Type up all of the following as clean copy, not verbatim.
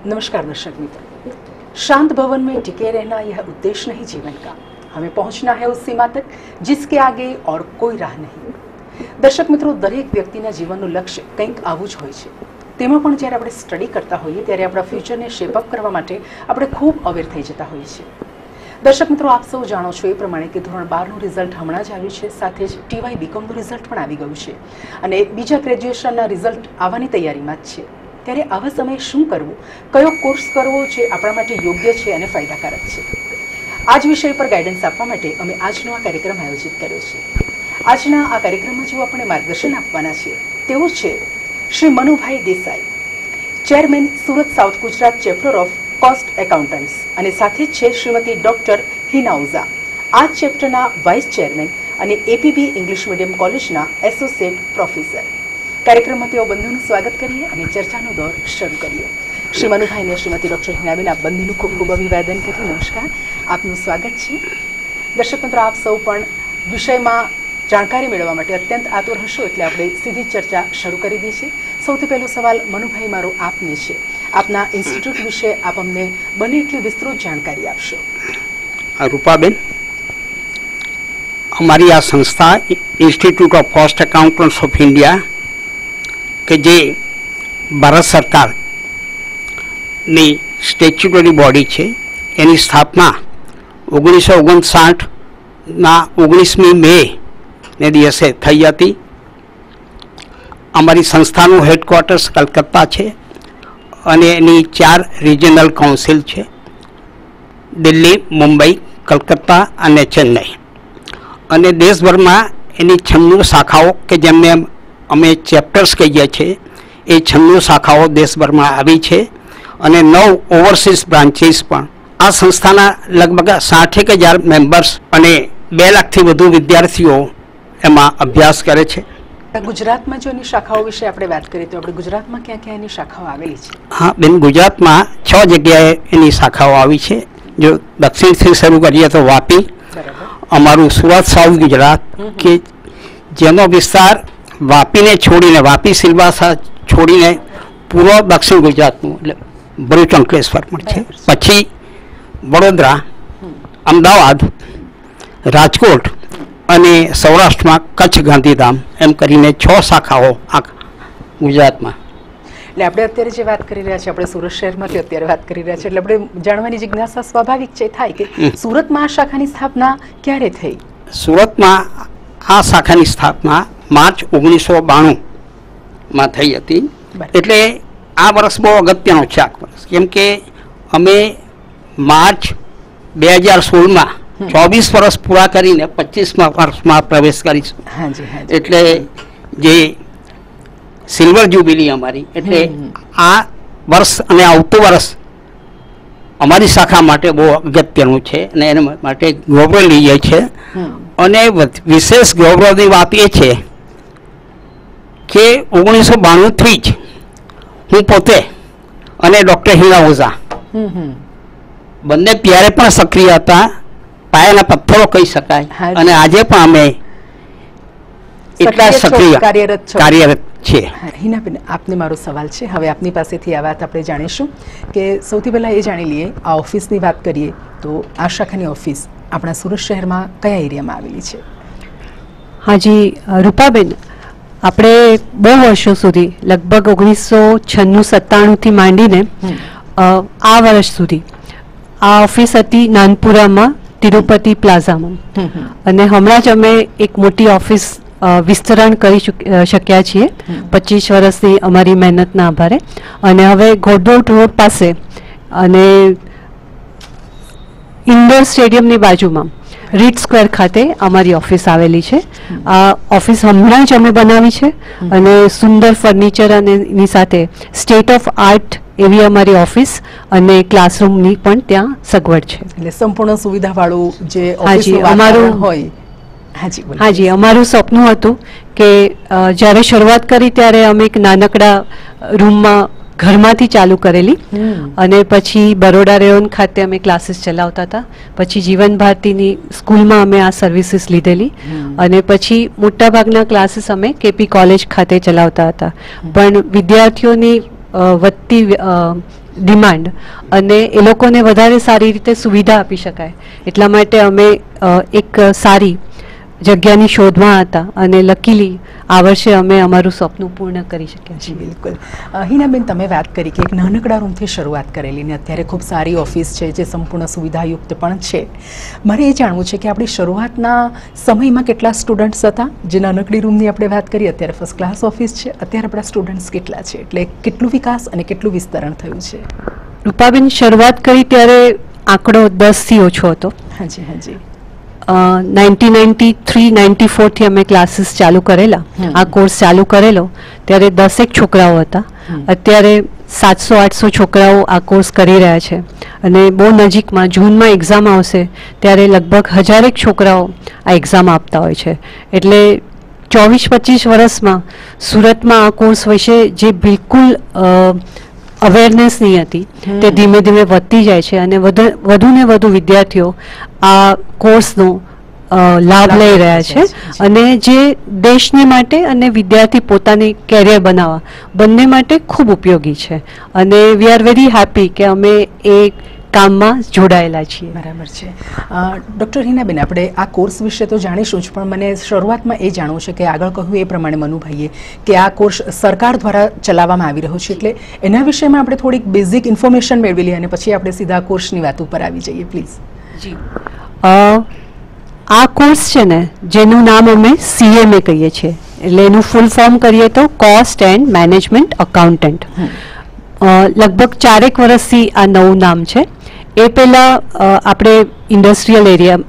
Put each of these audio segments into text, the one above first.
नमस्कार दर्शक मित्रों, शांत भवन में टिके रहना यह उद्देश्य नहीं जीवन का, हमें पहुंचना है उस सीमा तक जिसके आगे और कोई राह नहीं। दर्शक मित्रों, दरेक व्यक्तिना जीवनનું લક્ષ્ય કંઈક આવું જ હોય છે। તેમાં પણ જ્યારે આપણે સ્ટડી કરતા હોઈએ ત્યારે આપણા ફ્યુચરને શેપઅપ કરવા માટે આપણે ખૂબ અવેર થઈ જતા હોઈએ છીએ। દર્શક મિત્રો, આપ સૌ જાણો છો એ પ્રમાણે કે ધોરણ 12નું રિઝલ્ટ હમણાં જ આવ્યું છે, સાથે જ ટીવાય બીકોમનું રિઝલ્ટ પણ આવી ગયું છે અને બીજા ગ્રેજ્યુએશનના રિઝલ્ટ આવવાની તૈયારીમાં જ છે। ત્યારે આવા સમયે શું કરવું, કયો કોર્સ કરવો જે આપણા માટે યોગ્ય છે અને ફાયદાકારક છે, આ જ વિષય પર ગાઈડન્સ આપવા માટે અમે આજનો આ કાર્યક્રમ આયોજિત કર્યો છે। આજના આ કાર્યક્રમમાં જેઓ આપણને માર્ગદર્શન આપવાના છે તેઓ છે Shri Manubhai Desai, chairman Surat south Gujarat chapter of cost accountants, અને સાથે જ છે શ્રીમતી ડોક્ટર હિના ઓઝા, આ ચેપ્ટરના વાઇસ ચેરમેન અને એપીબી ઇંગ્લિશ મીડિયમ કોલેજના એસોસિએટ પ્રોફેસર। કાર્યક્રમમાં તેઓ બંધુનું સ્વાગત કરીએ અને ચર્ચાનો દોર શરૂ કરીએ। શ્રી મનુભાઈ અને શ્રીમતી ડોક્ટર હિનાબેન, આપ બંધુનું ખૂબ ખૂબ અભિવાદન કરી નમસ્કાર, આપનું સ્વાગત છે। દર્શક મિત્રો, આપ સૌ પણ વિષયમાં જાણકારી મેળવવા માટે અત્યંત આતુર હશો, એટલે આપણે સીધી ચર્ચા શરૂ કરી દઈએ છીએ। સૌથી પહેલો સવાલ મનુભાઈ મારો આપને છે, આપના ઇન્સ્ટિટ્યૂટ વિશે આપ અમને બને એટલી વિસ્તૃત જાણકારી આપશો। રૂપાબેન, અમારી આ સંસ્થા institute of cost accountants of India કે જે ભારત સરકારની સ્ટેચ્યુટરી બોડી છે, એની સ્થાપના 1959ના 19મી મે ને દિવસે થઈ હતી। અમારી સંસ્થાનું હેડક્વાર્ટર્સ કલકત્તા છે અને એની 4 રિજનલ કાઉન્સિલ છે, દિલ્હી, મુંબઈ, કલકત્તા અને ચેન્નઈ, અને દેશભરમાં એની 96 શાખાઓ કે જેમને અમે ચેપ્ટર્સ કહીએ છીએ, એ 96 શાખાઓ દેશભરમાં આવી છે અને 9 ઓવરસીઝ બ્રાન્ચીસ પણ। આ સંસ્થાના લગભગ 60,000 મેમ્બર્સ અને 2 લાખથી વધુ વિદ્યાર્થીઓ એમાં અભ્યાસ કરે છે। ગુજરાતમાં જો એની શાખાઓ વિશે આપણે વાત કરીએ તો આપણે ગુજરાતમાં ક્યાં ક્યાં એની શાખાઓ આવેલી છે? હા બેન, ગુજરાતમાં 6 જગ્યાએ એની શાખાઓ આવી છે। જો દક્ષિણથી શરૂ કરીએ તો વાપી, અમારું સુરત સાઉથ ગુજરાત કે જેનો વિસ્તાર વાપીને છોડીને, વાપી સિલવાસા છોડીને પૂર્વ દક્ષિણ ગુજરાતનું એટલે ભરૂચ, અંકલેશ્વર પણ છે। પછી વડોદરા, અમદાવાદ, રાજકોટ અને સૌરાષ્ટ્રમાં કચ્છ, ગાંધીધામ, એમ કરીને 6 શાખાઓ આ ગુજરાતમાં। એટલે આપણે અત્યારે જે વાત કરી રહ્યા છીએ, આપણે સુરત શહેરમાંથી અત્યારે વાત કરી રહ્યા છીએ, એટલે આપણે જાણવાની જિજ્ઞાસા સ્વાભાવિક છે થાય કે સુરતમાં આ શાખાની સ્થાપના ક્યારે થઈ? સુરતમાં આ શાખાની સ્થાપના માર્ચ 1992માં થઈ હતી। એટલે આ વર્ષ બહુ અગત્યનો છે, આ વર્ષ, કેમ કે અમે માર્ચ 2016માં 24 વર્ષ પૂરા કરીને 25મા વર્ષમાં પ્રવેશ કરીશું। એટલે જે સિલ્વર જ્યુબિલી અમારી, એટલે આ વર્ષ અને આવતું વર્ષ અમારી શાખા માટે બહુ અગત્યનું છે અને એના માટે ગૌરવ લઈએ છીએ। અને વિશેષ ગૌરવની વાત એ છે કે 1992થી જ હું પોતે અને ડૉક્ટર હિના ઓઝા બંને ત્યારે પણ સક્રિય હતા, પાયાના પથ્થરો કહી શકાય, અને આજે પણ અમે એટલા સક્રિય કાર્યરત છીએ। હિનાબેન, આપને મારો સવાલ છે, હવે આપની પાસેથી આ વાત આપણે જાણીશું કે સૌથી પહેલાં એ જાણી લઈએ, આ ઓફિસની વાત કરીએ તો આ શાખાની ઓફિસ આપણા સુરત શહેરમાં કયા એરિયામાં આવેલી છે? હાજી રૂપાબેન, આપણે બહુ વર્ષો સુધી લગભગ 1996-97થી માંડીને આ વર્ષ સુધી આ ઓફિસ હતી નાનપુરામાં, તિરુપતિ પ્લાઝામાં, અને હમણાં જ અમે એક મોટી ઓફિસ વિસ્તરણ કરી શક્યા છીએ 25 વર્ષની અમારી મહેનતના આભારે। અને હવે ઘોડદોડ રોડ પાસે અને ઇન્ડોર સ્ટેડિયમની બાજુમાં રીડ સ્ક્વેર ખાતે અમારી ઓફિસ આવેલી છે। આ ઓફિસ હમણાં જ અમે બનાવી છે અને સુંદર ફર્નિચર અને એની સાથે સ્ટેટ ઓફ આર્ટ એવી અમારી ઓફિસ અને ક્લાસરૂમની પણ ત્યાં સગવડ છે। એટલે સંપૂર્ણ સુવિધાવાળું જે અમારું હોય। હાજી, અમારું સપનું હતું કે જ્યારે શરૂઆત કરી ત્યારે અમે એક નાનકડા રૂમમાં ઘરમાંથી ચાલુ કરેલી, અને પછી બરોડા રેવન ખાતે અમે ક્લાસીસ ચલાવતા હતા, પછી જીવન ભારતીની સ્કૂલમાં અમે આ સર્વિસીસ લીધેલી, અને પછી મોટાભાગના ક્લાસીસ અમે કેપી કોલેજ ખાતે ચલાવતા હતા। પણ વિદ્યાર્થીઓની વધતી ડિમાન્ડ અને એ લોકોને વધારે સારી રીતે સુવિધા આપી શકાય એટલા માટે અમે એક સારી જગ્યાની શોધમાં હતા અને લકીલી આ વર્ષે અમે અમારું સપનું પૂર્ણ કરી શક્યા જી છીએ. બિલકુલ. હિનાબેન, તમે વાત કરી કે એક નાનકડા રૂમથી શરૂઆત કરેલી ને અત્યારે ખૂબ સારી ઓફિસ છે જે સંપૂર્ણ સુવિધાયુક્ત પણ છે. મારે એ જાણવું છે કે આપણી શરૂઆતના સમયમાં કેટલા સ્ટુડન્ટ્સ હતા? જે નાનકડી રૂમની આપણે વાત કરી, અત્યારે ફર્સ્ટ ક્લાસ ઓફિસ છે, અત્યારે આપણા સ્ટુડન્ટ્સ કેટલા છે? એટલે કેટલું વિકાસ અને કેટલું વિસ્તરણ થયું છે? રૂપાબેન, શરૂઆત કરી ત્યારે આંકડો 10થી ઓછો હતો. હાજી હાજી. 1993-94 થી અમે ક્લાસીસ ચાલુ કરેલા, આ કોર્સ ચાલુ કરેલો ત્યારે 10 છોકરાઓ હતા. અત્યારે 700-800 છોકરાઓ આ કોર્સ કરી રહ્યા છે અને બહુ નજીકમાં જૂનમાં એક્ઝામ આવશે ત્યારે લગભગ 1000 છોકરાઓ આ એક્ઝામ આપતા હોય છે. એટલે 24-25 વર્ષમાં સુરતમાં આ કોર્સ વિશે જે બિલકુલ અવેરનેસ નહીં હતી તે ધીમે ધીમે વધતી જાય છે અને વધુ ને વધુ વિદ્યાર્થીઓ આ કોર્સનો લાભ લઈ રહ્યા છે અને જે દેશને માટે અને વિદ્યાર્થી પોતાની કેરિયર બનાવવા બંને માટે ખૂબ ઉપયોગી છે અને વી આર વેરી હેપી કે અમે એ કામમાં જોડાયેલા છીએ. બરાબર છે. ડૉક્ટર હિનાબેન, આપણે આ કોર્સ વિશે તો જાણીશું જ, પણ મને શરૂઆતમાં એ જાણવું છે કે આગળ કહ્યું એ પ્રમાણે મનુભાઈએ કે આ કોર્સ સરકાર દ્વારા ચલાવવામાં આવી રહ્યો છે, એટલે એના વિષયમાં આપણે થોડીક બેઝિક ઇન્ફોર્મેશન મેળવી લઈએ અને પછી આપણે સીધા કોર્સની વાત ઉપર આવી જઈએ, પ્લીઝ. જી. આ કોર્સ છે ને, જેનું નામ અમે CMA કહીએ છીએ, એટલે એનું ફૂલ ફોર્મ કરીએ તો કોસ્ટ એન્ડ મેનેજમેન્ટ અકાઉન્ટન્ટ. લગભગ 4 વર્ષથી આ નવું નામ છે. એ પહેલાં આપણે ઇન્ડસ્ટ્રીયલ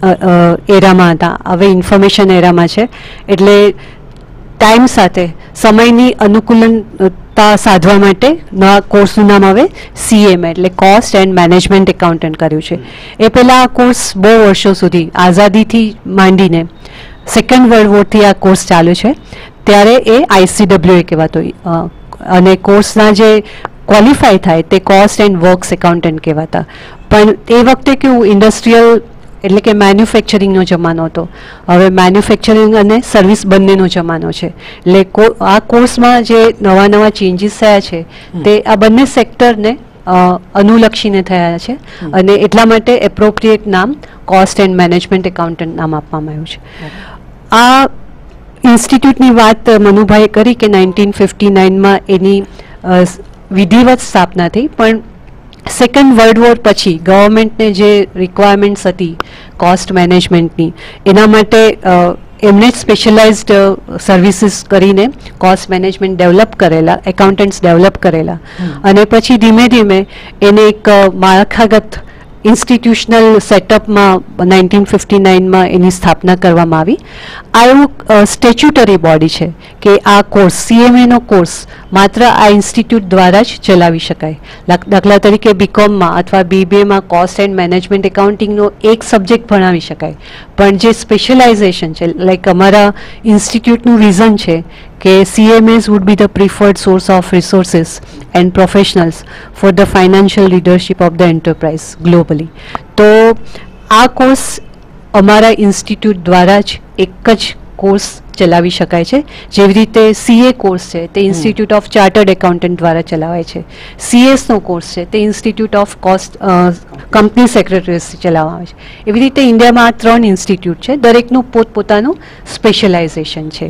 એરામાં હતા, હવે ઇન્ફોર્મેશન એરામાં છે. એટલે ટાઈમ સાથે સમયની અનુકૂલનતા સાધવા માટે નવા કોર્સનું નામ હવે CMA એટલે કોસ્ટ એન્ડ મેનેજમેન્ટ એકાઉન્ટન્ટ કર્યું છે. એ પહેલાં આ કોર્સ બહુ વર્ષો સુધી આઝાદીથી માંડીને સેકન્ડ વર્લ્ડ વોરથી આ કોર્સ ચાલુ છે. ત્યારે એ ICWA કહેવાતો અને કોર્સના જે ક્વોલિફાય થાય તે કોસ્ટ એન્ડ વર્ક્સ એકાઉન્ટન્ટ કહેવાતા. પણ એ વખતે કેવું ઇન્ડસ્ટ્રીયલ એટલે કે મેન્યુફેક્ચરિંગનો જમાનો હતો. હવે મેન્યુફેક્ચરિંગ અને સર્વિસ બંનેનો જમાનો છે. એટલે આ કોર્સમાં જે નવા ચેન્જીસ થયા છે તે આ બંને સેક્ટરને અનુલક્ષીને થયા છે અને એટલા માટે એપ્રોપ્રિએટ નામ કોસ્ટ એન્ડ મેનેજમેન્ટ એકાઉન્ટન્ટ નામ આપવામાં આવ્યું છે. આ ઇન્સ્ટિટ્યૂટની વાત મનુભાઈએ કરી કે 1959માં એની વિધિવત સ્થાપના થઈ, પણ સેકન્ડ વર્લ્ડ વોર પછી ગવર્મેન્ટને જે રિક્વાયરમેન્ટ્સ હતી કોસ્ટ મેનેજમેન્ટની, એના માટે એમણે જ સ્પેશિયલાઇઝ્ડ સર્વિસીસ કરીને કોસ્ટ મેનેજમેન્ટ ડેવલપ કરેલા, એકાઉન્ટન્ટ્સ ડેવલપ કરેલા અને પછી ધીમે ધીમે એને એક માળખાગત ઇન્સ્ટિટ્યુશનલ સેટઅપમાં 1959માં એની સ્થાપના કરવામાં આવી. આ એવું સ્ટેચ્યુટરી બોડી છે કે આ કોર્સ CMAનો કોર્સ માત્ર આ ઇન્સ્ટિટ્યૂટ દ્વારા જ ચલાવી શકાય. દાખલા તરીકે BComમાં અથવા BBAમાં કોસ્ટ એન્ડ મેનેજમેન્ટ એકાઉન્ટિંગનો એક સબ્જેક્ટ ભણાવી શકાય, પણ જે સ્પેશિયલાઇઝેશન છે, લાઈક અમારા ઇન્સ્ટિટ્યૂટનું વિઝન છે કે CMAs would be the preferred source of resources and professionals for the financial leadership of the enterprise globally. તો આ કોર્સ અમારા ઇન્સ્ટિટ્યૂટ દ્વારા જ એક જ કોર્સ ચલાવી શકાય છે. જેવી રીતે CA કોર્સ છે તે ઇન્સ્ટિટ્યૂટ ઓફ ચાર્ટર્ડ એકાઉન્ટન્ટ દ્વારા ચલાવાય છે. CSનો કોર્સ છે તે ઇન્સ્ટિટ્યૂટ ઓફ કોસ્ટ કંપની સેક્રેટરીઝથી ચલાવવામાં આવે છે. એવી રીતે ઇન્ડિયામાં આ 3 ઇન્સ્ટિટ્યૂટ છે, દરેકનું પોતપોતાનું સ્પેશિયલાઇઝેશન છે.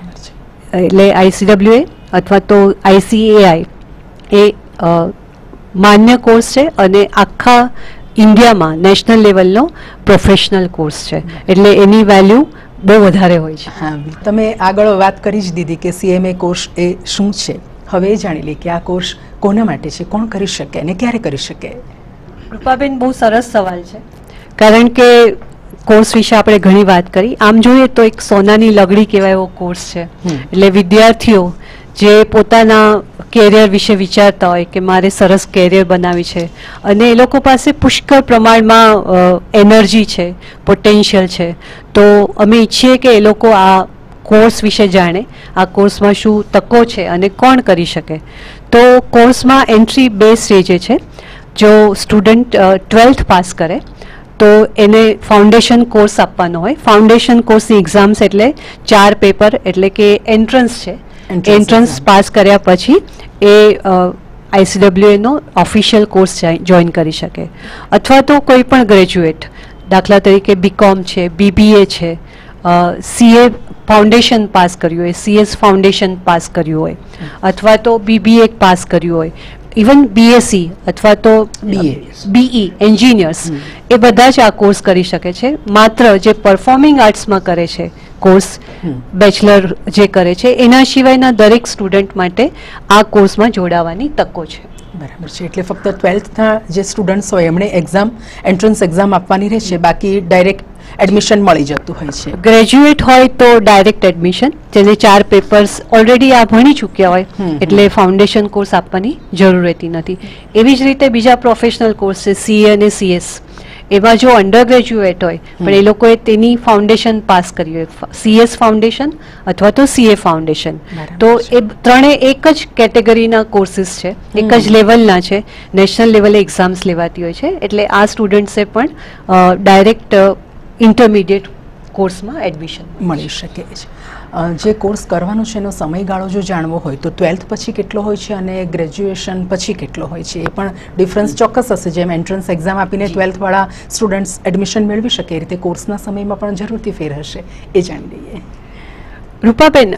એટલે ICWA અથવા તો ICAI એ માન્ય કોર્સ છે અને આખા ઇન્ડિયામાં નેશનલ લેવલનો પ્રોફેશનલ કોર્સ છે, એટલે એની વેલ્યુ બહુ વધારે હોય છે. હા, તમે આગળ વાત કરી જ દીધી કે CMA કોર્સ એ શું છે. હવે એ જાણી લઈએ કે આ કોર્સ કોના માટે છે, કોણ કરી શકે અને ક્યારે કરી શકે? રૂપાબેન, બહુ સરસ સવાલ છે, કારણ કે કોર્સ વિશે આપણે ઘણી વાત કરી. આમ જોઈએ તો એક સોનાની લગડી કહેવાય એવો કોર્સ છે. એટલે વિદ્યાર્થીઓ જે પોતાના કેરિયર વિશે વિચારતા હોય કે મારે સરસ કેરિયર બનાવી છે અને એ લોકો પાસે પુષ્કળ પ્રમાણમાં એનર્જી છે, પોટેન્શિયલ છે, તો અમે ઈચ્છીએ કે એ લોકો આ કોર્સ વિશે જાણે, આ કોર્સમાં શું તકો છે અને કોણ કરી શકે. તો કોર્સમાં એન્ટ્રી 2 સ્ટેજે છે. જો સ્ટુડન્ટ 12th પાસ કરે તો એને ફાઉન્ડેશન કોર્સ આપવાનો હોય. ફાઉન્ડેશન કોર્સની એક્ઝામ્સ એટલે 4 પેપર એટલે કે એન્ટ્રન્સ છે. એન્ટ્રન્સ પાસ કર્યા પછી એ ICWA નો ઓફિશિયલ કોર્સ જોઈન કરી શકે, અથવા તો કોઈ પણ ગ્રેજ્યુએટ, દાખલા તરીકે BCom છે, BBA છે, CA ફાઉન્ડેશન પાસ કર્યું હોય, CS ફાઉન્ડેશન પાસ કર્યું હોય, અથવા તો BBA પાસ કર્યું હોય, ઇવન BSc અથવા તો BE એન્જિનિયર્સ, એ બધા જ આ કોર્સ કરી શકે છે. માત્ર જે પરફોર્મિંગ આર્ટ્સમાં કરે છે કોર્સ, બેચલર જે કરે છે, એના સિવાયના દરેક સ્ટુડન્ટ માટે આ કોર્સમાં જોડાવાની તકો છે. બરાબર છે. એટલે ફક્ત 12થના જે સ્ટુડન્ટ્સ હોય એમણે એન્ટ્રન્સ એક્ઝામ આપવાની રહેશે, બાકી ડાયરેક્ટ એડમિશન મળી જતું હોય છે. ગ્રેજ્યુએટ હોય તો ડાયરેક્ટ એડમિશન, જેને 4 પેપર્સ ઓલરેડી આ ભણી ચૂક્યા હોય, એટલે ફાઉન્ડેશન કોર્સ આપવાની જરૂર રહેતી નથી. એવી જ રીતે બીજા પ્રોફેશનલ કોર્સ છે CA અને CS, એમાં જો અંડર ગ્રેજ્યુએટ હોય પણ એ લોકોએ તેની ફાઉન્ડેશન પાસ કરી હોય, CS ફાઉન્ડેશન અથવા તો CA ફાઉન્ડેશન, તો એ ત્રણે એક જ કેટેગરીના કોર્સીસ છે, એક જ લેવલના છે, નેશનલ લેવલે એક્ઝામ્સ લેવાતી હોય છે. એટલે આ સ્ટુડન્ટ્સે પણ ડાયરેક્ટ ઇન્ટરમીડિયેટ કોર્સમાં એડમિશન મળી શકે છે. જે કોર્સ કરવાનો છે એનો સમયગાળો જો જાણવો હોય તો 12th પછી કેટલો હોય છે અને ગ્રેજ્યુએશન પછી કેટલો હોય છે, એ પણ ડિફરન્સ ચોક્કસ હશે. જેમ એન્ટ્રન્સ એક્ઝામ આપીને 12th વાળા સ્ટુડન્ટ્સ એડમિશન મેળવી શકે, એ રીતે કોર્સના સમયમાં પણ જરૂરથી ફેર હશે, એ જાણી લઈએ. રૂપાબેન,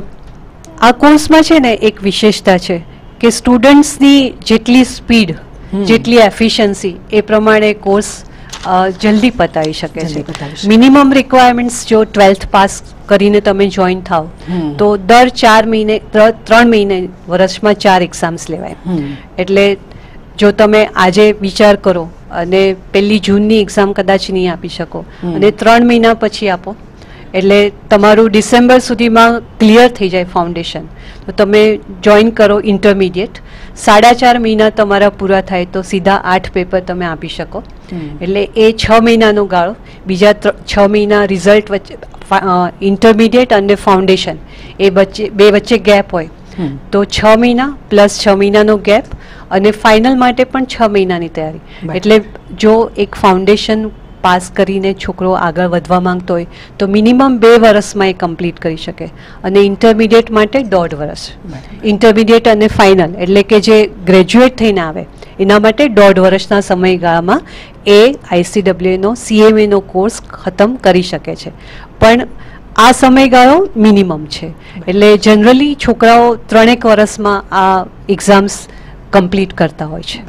આ કોર્સમાં છે ને એક વિશેષતા છે કે સ્ટુડન્ટ્સની જેટલી સ્પીડ, જેટલી એફિશિયન્સી, એ પ્રમાણે કોર્સ જલ્દી પતાવી શકે છે. મિનિમમ રિક્વાયરમેન્ટ્સ જો 12th પાસ કરીને તમે જોઈન થાવ તો દર 4 મહિને, 3 મહિને, વર્ષમાં 4 એક્ઝામ્સ લેવાય. એટલે જો તમે આજે વિચાર કરો અને 1 જૂનની એક્ઝામ કદાચ નહીં આપી શકો અને 3 મહિના પછી આપો, એટલે તમારું ડિસેમ્બર સુધીમાં ક્લિયર થઈ જાય ફાઉન્ડેશન, તો તમે જોઈન કરો ઇન્ટરમીડિયેટ, 4.5 મહિના તમારા પૂરા થાય તો સીધા 8 પેપર તમે આપી શકો. એટલે એ 6 મહિનાનો ગાળો, બીજા 6 મહિના રિઝલ્ટ વચ્ચે, ઇન્ટરમીડિયેટ અને ફાઉન્ડેશન એ બે વચ્ચે ગેપ હોય, તો 6 મહિના પ્લસ 6 મહિનાનો ગેપ, અને ફાઇનલ માટે પણ 6 મહિનાની તૈયારી. એટલે જો એક ફાઉન્ડેશન પાસ કરીને છોકરો આગળ વધવા માંગતો હોય તો મિનિમમ 2 વર્ષમાં એ કમ્પ્લીટ કરી શકે, અને ઇન્ટરમીડિયેટ માટે 1.5 વર્ષ. ઇન્ટરમીડિયેટ અને ફાઇનલ એટલે કે જે ગ્રેજ્યુએટ થઈને આવે એના માટે 1.5 વર્ષના સમયગાળામાં એ ICWA નો CMA નો કોર્સ ખતમ કરી શકે છે. પણ આ સમયગાળો મિનિમમ છે, એટલે જનરલી છોકરાઓ 3 વર્ષમાં આ એક્ઝામ્સ કમ્પ્લીટ કરતા હોય છે.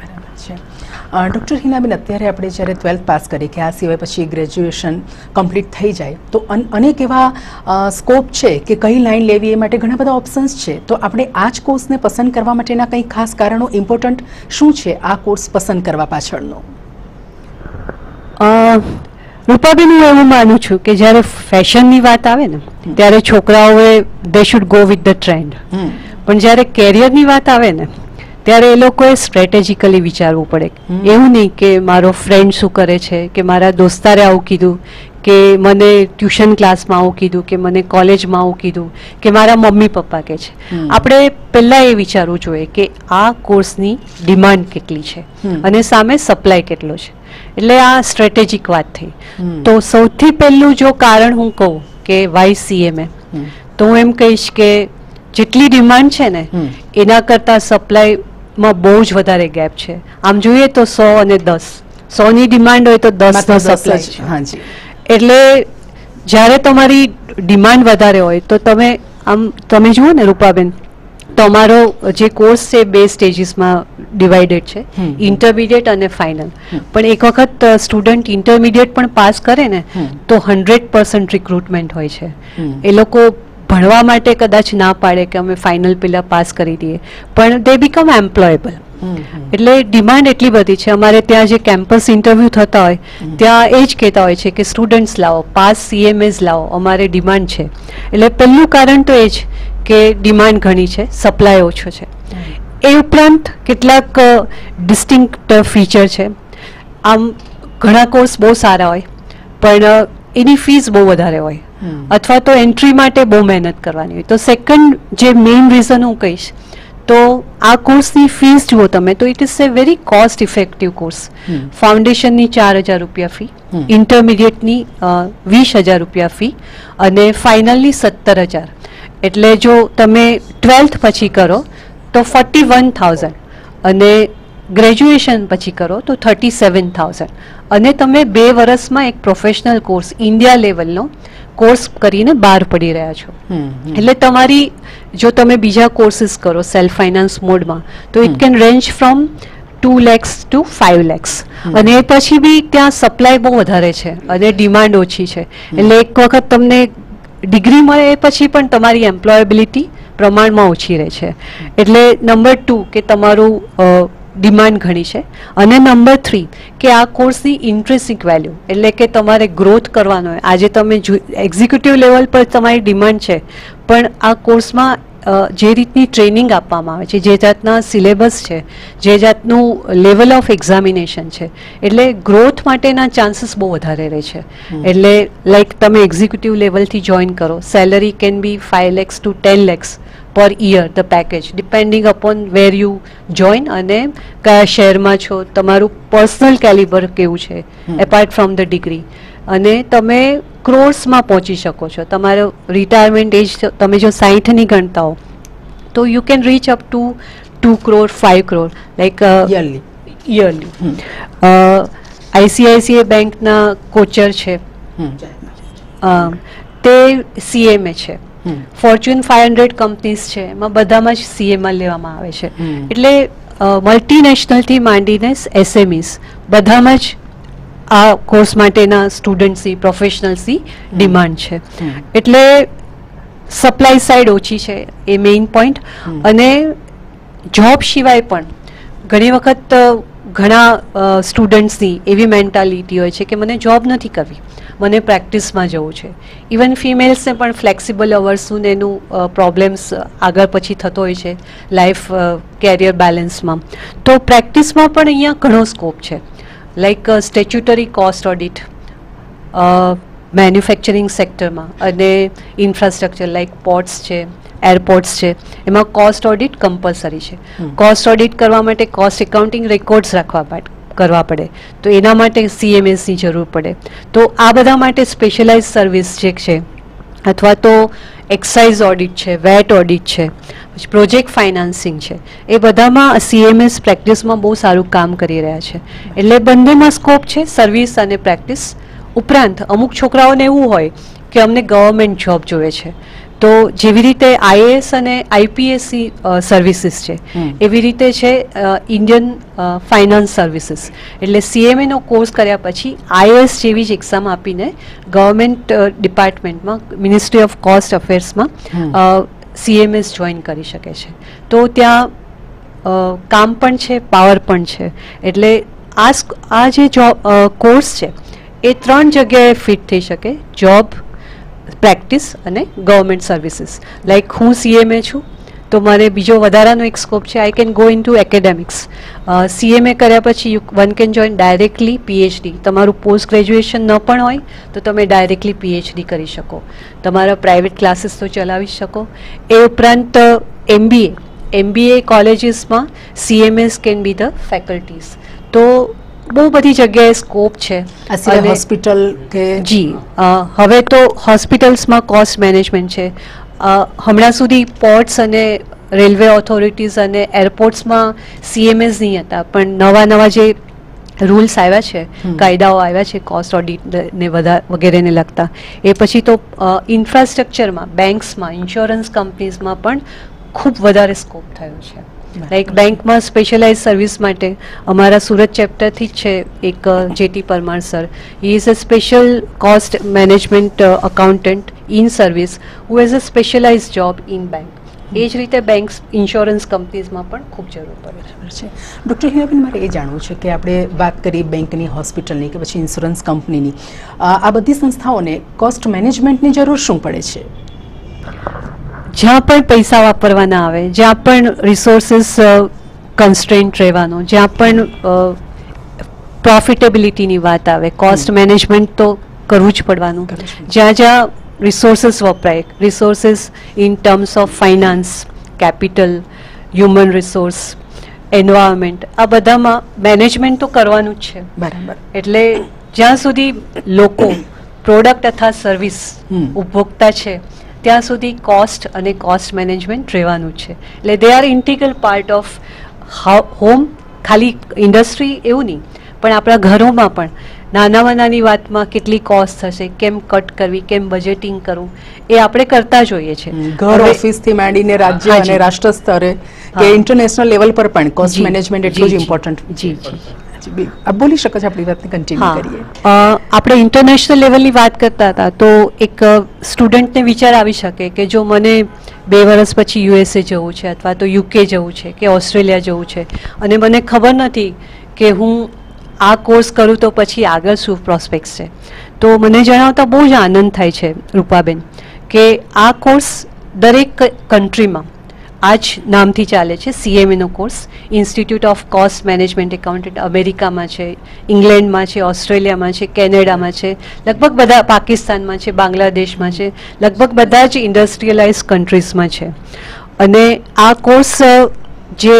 ડૉક્ટર હિનાબેન, અત્યારે આપણે જ્યારે 12th પાસ કરીએ કે આ સિવાય પછી ગ્રેજ્યુએશન કમ્પ્લીટ થઈ જાય તો અનેક એવા સ્કોપ છે કે કઈ લાઈન લેવી, એ માટે ઘણા બધા ઓપ્શન્સ છે. તો આપણે આ જ કોર્સને પસંદ કરવા માટેના કંઈ ખાસ કારણો, ઇમ્પોર્ટન્ટ શું છે આ કોર્સ પસંદ કરવા પાછળનો? રૂપાબેન, હું એવું માનું છું કે જ્યારે ફેશનની વાત આવે ને ત્યારે છોકરાઓએ they should go with the trend, પણ જ્યારે કેરિયરની વાત આવે ને ત્યારે એ લોકોએ સ્ટ્રેટેજિકલી વિચારવું પડે. એવું નહીં કે મારો ફ્રેન્ડ શું કરે છે, કે મારા દોસ્તારે આવું કીધું, કે મને ટ્યુશન ક્લાસમાં આવું કીધું, કે મને કોલેજમાં આવું કીધું, કે મારા મમ્મી પપ્પા કહે છે. આપણે પહેલાં એ વિચારવું જોઈએ કે આ કોર્સની ડિમાન્ડ કેટલી છે અને સામે સપ્લાય કેટલો છે. એટલે આ સ્ટ્રેટેજિક વાત થઈ. તો સૌથી પહેલું જો કારણ હું કહું કે વાય CMA, તો હું એમ કહીશ કે જેટલી ડિમાન્ડ છે ને એના કરતાં સપ્લાયમાં બહુ જ વધારે ગેપ છે. આમ જોઈએ તો 100 અને 10, 100ની ડિમાન્ડ હોય તો 10 સપ્લાય છે. એટલે જ્યારે તમારી ડિમાન્ડ વધારે હોય તો તમે જુઓ ને રૂપાબેન, તમારો જે કોર્સ છે 2 સ્ટેજીસમાં ડિવાઇડેડ છે, ઇન્ટરમીડિયેટ અને ફાઇનલ. પણ એક વખત સ્ટુડન્ટ ઇન્ટરમીડિયેટ પણ પાસ કરે ને તો 100% રિક્રુટમેન્ટ હોય છે. એ લોકો ભણવા માટે કદાચ ના પાડે કે અમે ફાઇનલ પહેલા પાસ કરી દઈએ, પણ દે બીકમ એમ્પ્લોયેબલ. એટલે ડિમાન્ડ એટલી બધી છે. અમારે ત્યાં જે કેમ્પસ ઇન્ટરવ્યૂ થતા હોય ત્યાં એ જ કહેતા હોય છે કે સ્ટુડન્ટ્સ લાવો, પાસ CMAs લાવો, અમારે ડિમાન્ડ છે. એટલે પહેલું કારણ તો એ જ કે ડિમાન્ડ ઘણી છે, સપ્લાય ઓછો છે. એ ઉપરાંત કેટલાક ડિસ્ટિંક્ટ ફીચર છે. આમ ઘણા કોર્સ બહુ સારા હોય પણ એની ફીસ બહુ વધારે હોય, અથવા તો એન્ટ્રી માટે બહુ મહેનત કરવાની હોય. તો સેકન્ડ જે મેઇન રીઝન હું કહીશ તો આ કોર્સની ફીસ જુઓ તમે તો it is a very cost effective course. ફાઉન્ડેશનની 4,000 રૂપિયા ફી, ઇન્ટરમીડિયેટની 20,000 રૂપિયા ફી અને ફાઇનલની 17,000. એટલે જો તમે 12th પછી કરો તો 41,000 અને ગ્રેજ્યુએશન પછી કરો તો 37,000 અને તમે 2 વર્ષમાં એક પ્રોફેશનલ કોર્સ ઇન્ડિયા લેવલનો કોર્સ કરીને બહાર પડી રહ્યા છો. એટલે તમારી જો તમે બીજા કોર્સીસ કરો સેલ્ફ ફાઇનાન્સ મોડમાં તો it can range from 2 lakhs to 5 lakhs અને એ પછી બી ત્યાં સપ્લાય બહુ વધારે છે અને ડિમાન્ડ ઓછી છે. એટલે એક વખત તમને ડિગ્રી મળે એ પછી પણ તમારી એમ્પ્લોયેબિલિટી પ્રમાણમાં ઓછી રહે છે. એટલે નંબર 2 કે તમારું ડિમાન્ડ ઘણી છે અને નંબર 3 કે આ કોર્સની ઇન્ટ્રેન્સિક વેલ્યુ એટલે કે તમારે ગ્રોથ કરવાનો હોય. આજે તમે એક્ઝિક્યુટિવ લેવલ પર તમારી ડિમાન્ડ છે પણ આ કોર્સમાં જે રીતની ટ્રેનિંગ આપવામાં આવે છે, જે જાતના સિલેબસ છે, જે જાતનું લેવલ ઓફ એક્ઝામિનેશન છે, એટલે ગ્રોથ માટેના ચાન્સીસ બહુ વધારે રહે છે. એટલે લાઈક તમે એક્ઝિક્યુટિવ લેવલથી જોઈન કરો, salary can be 5 lakhs to 10 lakhs per year the package depending upon where you join અને કયા શહેરમાં છો, તમારું પર્સનલ કેલિબર કેવું છે એપાર્ટ ફ્રોમ ધ ડિગ્રી, અને તમે ક્રોર્સમાં પહોંચી શકો છો. તમારો રિટાયરમેન્ટ એજ તમે જો 60ની ગણતા હો તો you can reach up to 2 crore 5 crore like yearly. ICICI બેંકના કોચર છે તે CMA છે. ફોર્ચ્યુન 500 કંપનીઝ છે એમાં બધામાં જ CMA લેવામાં આવે છે. એટલે મલ્ટીનેશનલથી માંડીને SMEs બધામાં જ આ કોર્સ માટેના સ્ટુડન્ટ્સની પ્રોફેશનલ્સની ડિમાન્ડ છે. એટલે સપ્લાય સાઈડ ઓછી છે એ મેઇન પોઈન્ટ. અને જોબ સિવાય પણ ઘણી વખત ઘણા સ્ટુડન્ટ્સની એવી મેન્ટાલિટી હોય છે કે મને જોબ નથી કરવી, મને પ્રેક્ટિસમાં જવું છે. ઇવન ફિમેલ્સને પણ ફ્લેક્સિબલ અવર્સનું એનું પ્રોબ્લેમ્સ આગળ પછી થતો હોય છે લાઈફ કેરિયર બેલેન્સમાં. તો પ્રેક્ટિસમાં પણ અહીંયા ઘણો સ્કોપ છે. Like statutory cost audit manufacturing સેક્ટરમાં અને ઇન્ફ્રાસ્ટ્રક્ચર લાઈક પોર્ટ્સ છે, એરપોર્ટ્સ છે, એમાં કોસ્ટ ઓડિટ કમ્પલસરી છે. કોસ્ટ ઓડિટ કરવા માટે કોસ્ટ એકાઉન્ટિંગ રેકોર્ડ્સ કરવા પડે તો એના માટે CMSની જરૂર પડે. તો આ બધા માટે સ્પેશિયલાઇઝ સર્વિસ જે છે અથવા તો એક્સાઇઝ ઓડિટ છે, વેટ ઓડિટ છે, પછી પ્રોજેક્ટ ફાઇનાન્સિંગ છે, એ બધામાં CMS પ્રેક્ટિસમાં બહુ સારું કામ કરી રહ્યા છે. એટલે બંનેમાં સ્કોપ છે, સર્વિસ અને પ્રેક્ટિસ. ઉપરાંત અમુક છોકરાઓને એવું હોય કે અમને ગવર્મેન્ટ જોબ જોઈએ છે, તો જેવી રીતે IAS અને IPS સર્વિસીસ છે એવી રીતે છે ઇન્ડિયન ફાઇનાન્સ સર્વિસીસ. એટલે CMA નો કોર્સ કર્યા પછી IAS જેવી જ એક્ઝામ આપીને ગવર્મેન્ટ ડિપાર્ટમેન્ટમાં મિનિસ્ટ્રી ઓફ કોસ્ટ અફેર્સમાં CMS જોઈન કરી શકે છે. તો ત્યાં કામ પણ છે, પાવર પણ છે. એટલે આ જે કોર્સ છે એ 3 જગ્યાએ ફિટ થઈ શકે: જોબ, પ્રેક્ટિસ અને ગવર્મેન્ટ સર્વિસીસ. લાઈક હું CMA છું તો મારે બીજો વધારાનો એક સ્કોપ છે, I can go into academics. CMA કર્યા પછી one can join directly PhD. તમારું પોસ્ટ ગ્રેજ્યુએશન ન પણ હોય તો તમે ડાયરેક્ટલી PhD કરી શકો, તમારા પ્રાઇવેટ ક્લાસીસ તો ચલાવી શકો. એ ઉપરાંત MBA કોલેજીસમાં CMS can be the faculties. તો બહુ બધી જગ્યાએ સ્કોપ છે. હોસ્પિટલ કે જી હવે તો હોસ્પિટલ્સમાં કોસ્ટ મેનેજમેન્ટ છે. હમણાં સુધી પોર્ટ્સ અને રેલવે ઓથોરિટીઝ અને એરપોર્ટ્સમાં CMS નહીં હતા, પણ નવા જે રૂલ્સ આવ્યા છે, કાયદાઓ આવ્યા છે કોસ્ટ ઓડિટને વગેરેને લગતા, એ પછી તો ઇન્ફ્રાસ્ટ્રક્ચરમાં, બેંક્સમાં, ઇન્સ્યોરન્સ કંપનીઝમાં પણ ખૂબ વધારે સ્કોપ થયો છે. લાઈક બેંકમાં સ્પેશિયલાઇઝ સર્વિસ માટે અમારા સુરત ચેપ્ટરથી જ છે એક JT Parmar sir. He is a special cost management accountant in service who has a specialize job in bank. એ જ રીતે બેંક્સ, ઇન્સ્યોરન્સ કંપનીઝમાં પણ ખૂબ જરૂર પડે છે. ડૉક્ટર હિનાબેન, મારે એ જાણવું છે કે આપણે વાત કરી બેંકની, હોસ્પિટલની કે પછી ઇન્સ્યોરન્સ કંપનીની, આ બધી સંસ્થાઓને કોસ્ટ મેનેજમેન્ટની જરૂર શું પડે છે? જ્યાં પણ પૈસા વાપરવાના આવે, જ્યાં પણ રિસોર્સિસ કન્સ્ટ્રેન્ટ રહેવાનો, જ્યાં પણ પ્રોફિટેબિલિટીની વાત આવે, કોસ્ટ મેનેજમેન્ટ તો કરવું જ પડવાનું. જ્યાં રિસોર્સિસ વપરાય, resources in terms of finance, capital, human resource, environment, આ બધામાં મેનેજમેન્ટ તો કરવાનું જ છે. બરાબર. એટલે જ્યાં સુધી લોકો પ્રોડક્ટ અથવા સર્વિસ ઉપભોક્તા છે ત્યાં સુધી કોસ્ટ અને કોસ્ટ મેનેજમેન્ટ રહેવાનું છે. એટલે they are integral part of home ખાલી ઇન્ડસ્ટ્રી એવું નહીં, પણ આપણા ઘરોમાં પણ નાનામાં નાની વાતમાં કેટલી કોસ્ટ થશે, કેમ કટ કરવી, કેમ બજેટિંગ કરવું, એ આપણે કરતા જોઈએ છે. ઘર ઓફિસ થી માંડીને રાજ્ય અને રાષ્ટ્ર સ્તરે કે ઇન્ટરનેશનલ લેવલ પર પણ કોસ્ટ મેનેજમેન્ટ એટલું જ ઇમ્પોર્ટન્ટ. જી જી, આપ બોલી શકો છો, આપણી વાતને કન્ટિન્યુ કરીએ. આપણે ઇન્ટરનેશનલ લેવલની વાત કરતા હતા તો એક સ્ટુડન્ટને વિચાર આવી શકે કે જો મને 2 વર્ષ પછી યુએસએ જવું છે અથવા તો યુકે જવું છે કે ઓસ્ટ્રેલિયા જવું છે અને મને ખબર નથી કે હું આ કોર્સ કરું તો પછી આગળ શું પ્રોસ્પેક્ટ્સ છે, તો મને જણાવતા બહુ જ આનંદ થાય છે રૂપાબેન કે આ કોર્સ દરેક કન્ટ્રીમાં આ જ નામથી ચાલે છે. CMA નો course institute of cost management accountant અમેરિકામાં છે, ઇંગ્લેન્ડમાં છે, ઓસ્ટ્રેલિયામાં છે, કેનેડામાં છે, લગભગ બધા પાકિસ્તાનમાં છે, બાંગ્લાદેશમાં છે, લગભગ બધા જ ઇન્ડસ્ટ્રીયલાઇઝ કન્ટ્રીઝમાં છે. અને આ કોર્સ જે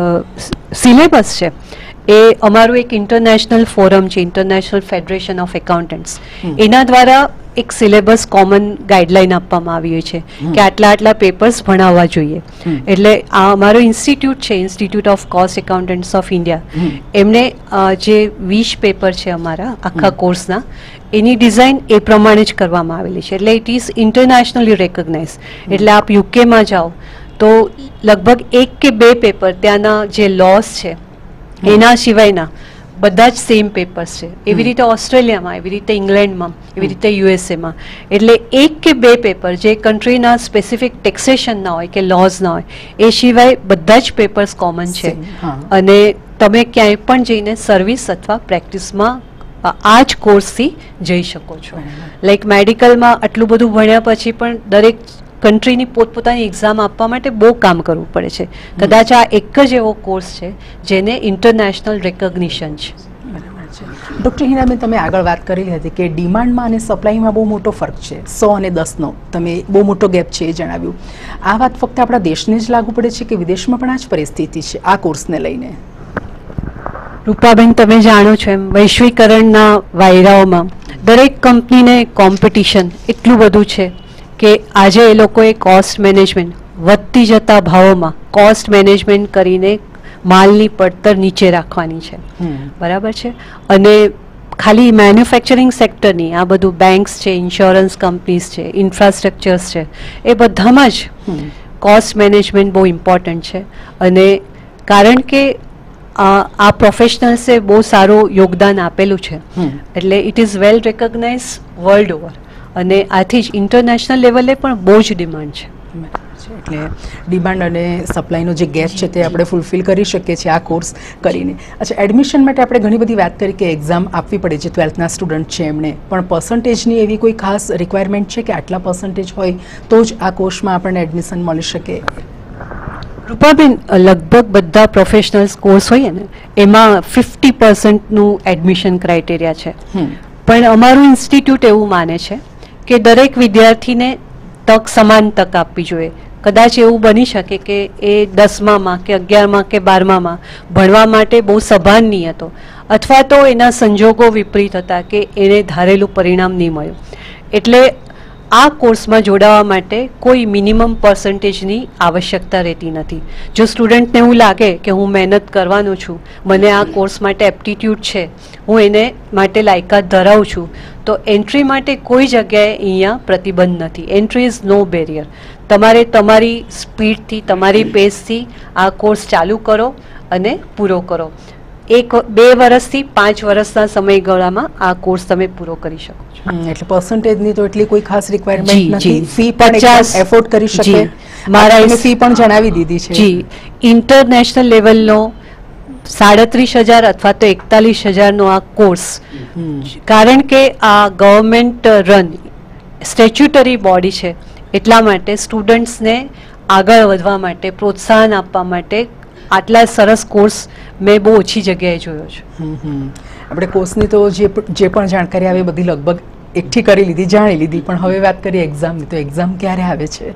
સિલેબસ છે એ અમારું એક ઇન્ટરનેશનલ ફોરમ છે, ઇન્ટરનેશનલ ફેડરેશન ઓફ એકાઉન્ટન્ટ્સ, એના દ્વારા એક સિલેબસ કોમન ગાઈડલાઈન આપવામાં આવી છે કે આટલા આટલા પેપર્સ ભણાવવા જોઈએ. એટલે આ અમારો ઇન્સ્ટિટ્યૂટ છે, institute of cost accountants of India, એમને જે 20 પેપર છે અમારા આખા કોર્સના, એની ડિઝાઇન એ પ્રમાણે જ કરવામાં આવેલી છે. એટલે ઇટ ઇઝ ઇન્ટરનેશનલી રેકગ્નાઇઝ. એટલે આપ યુકેમાં જાઓ તો લગભગ 1 કે 2 પેપર ત્યાંના જે લોસ છે એના સિવાયના બધા જ સેમ પેપર્સ છે. એવી રીતે ઓસ્ટ્રેલિયામાં, એવી રીતે ઇંગ્લેન્ડમાં, એવી રીતે યુએસએમાં. એટલે 1 કે 2 પેપર જે કન્ટ્રીના સ્પેસિફિક ટેક્સેશનના હોય કે લોઝના હોય, એ સિવાય બધા જ પેપર્સ કોમન છે. અને તમે ક્યાંય પણ જઈને સર્વિસ અથવા પ્રેક્ટિસમાં આ જ કોર્સથી જઈ શકો છો. લાઈક મેડિકલમાં આટલું બધું ભણ્યા પછી પણ દરેક કન્ટ્રીની પોતપોતાની એક્ઝામ આપવા માટે બહુ કામ કરવું પડે છે. કદાચ આ એક જ એવો કોર્સ છે જેને ઇન્ટરનેશનલ રેકગ્નિશન છે. ડૉક્ટર હિનાબેન, તમે આગળ વાત કરી હતી કે ડિમાન્ડમાં અને સપ્લાયમાં બહુ મોટો ફરક છે, 100 અને 10નો તમે બહુ મોટો ગેપ છે એ જણાવ્યું. આ વાત ફક્ત આપણા દેશને જ લાગુ પડે છે કે વિદેશમાં પણ આ જ પરિસ્થિતિ છે આ કોર્સને લઈને? રૂપાબેન, તમે જાણો છો એમ વૈશ્વિકરણના વાયરાઓમાં દરેક કંપનીને કોમ્પિટિશન એટલું બધું છે કે આજે એ લોકોએ કોસ્ટ મેનેજમેન્ટ વધતી જતા ભાવોમાં કોસ્ટ મેનેજમેન્ટ કરીને માલની પડતર નીચે રાખવાની છે. બરાબર છે. અને ખાલી મેન્યુફેક્ચરિંગ સેક્ટરની, આ બધું બેંક્સ છે, ઇન્સ્યોરન્સ કંપનીઝ છે, ઇન્ફ્રાસ્ટ્રક્ચર્સ છે, એ બધામાં જ કોસ્ટ મેનેજમેન્ટ બહુ ઇમ્પોર્ટન્ટ છે. અને કારણ કે આ પ્રોફેશનલ્સે બહુ સારું યોગદાન આપેલું છે એટલે it is well recognize world over. અને આથી જ ઇન્ટરનેશનલ લેવલે પણ બહુ જ ડિમાન્ડ છે. એટલે ડિમાન્ડ અને સપ્લાયનો જે ગેપ છે તે આપણે ફૂલફિલ કરી શકીએ છીએ આ કોર્સ કરીને. અચ્છા, એડમિશન માટે આપણે ઘણી બધી વાત કરી કે એક્ઝામ આપવી પડે છે, 12થના સ્ટુડન્ટ છે એમણે, પણ પર્સન્ટેજની એવી કોઈ ખાસ રિક્વાયરમેન્ટ છે કે આટલા પર્સન્ટેજ હોય તો જ આ કોર્સમાં આપણને એડમિશન મળી શકે? રૂપાબેન, લગભગ બધા પ્રોફેશનલ્સ કોર્સ હોય ને એમાં 50%નું એડમિશન ક્રાઇટેરિયા છે. પણ અમારું ઇન્સ્ટિટ્યૂટ એવું માને છે કે દરેક વિદ્યાર્થીને તક સમાન તક આપવી જોઈએ. કદાચ એવું બની શકે કે એ 10મામાં કે 11માં કે 12મામાં ભણવા માટે બહુ સભાન નહીં હતો, અથવા તો એના સંજોગો વિપરીત હતા કે એને ધારેલું પરિણામ નહીં મળ્યું. એટલે આ કોર્સમાં જોડાવા માટે કોઈ મિનિમમ પર્સન્ટેજની આવશ્યકતા રહેતી નથી. જો સ્ટુડન્ટને એવું લાગે કે હું મહેનત કરવાનો છું, મને આ કોર્સ માટે એપ્ટિટ્યૂડ છે, હું એને માટે લાયકાત ધરાવું છું, તો એન્ટ્રી માટે કોઈ જગ્યાએ અહીંયા પ્રતિબંધ નથી. Entry is no barrier. તમારે તમારી સ્પીડથી, તમારી પેસથી આ કોર્સ ચાલુ કરો અને પૂરો કરો. 2 વર્ષથી 5 વર્ષના સમયગાળામાં આ કોર્સ તમે પૂરો કરી શકો છો. એટલે પર્સન્ટેજની તો એટલી કોઈ ખાસ રિક્વાયરમેન્ટ નથી. ફી પણ એકદમ એફોર્ડ કરી શકે. મારા ફી પણ જણાવી દીધી છે. જી, ઇન્ટરનેશનલ લેવલનો 37,000 અથવા તો 41,000નો આ કોર્સ, કારણ કે આ ગવર્મેન્ટ રન સ્ટેચ્યુટરી બોડી છે, એટલા માટે સ્ટુડન્ટ્સને આગળ વધવા માટે પ્રોત્સાહન આપવા માટે આટલા સરસ કોર્સ મેં બહુ ઓછી જગ્યાએ જોયો છે. આપણે કોર્સની તો જે પણ જાણકારી આવે બધી લગભગ એકઠી કરી લીધી, જાણી લીધી, પણ હવે વાત કરીએ એક્ઝામની. તો એક્ઝામ ક્યારે આવે છે?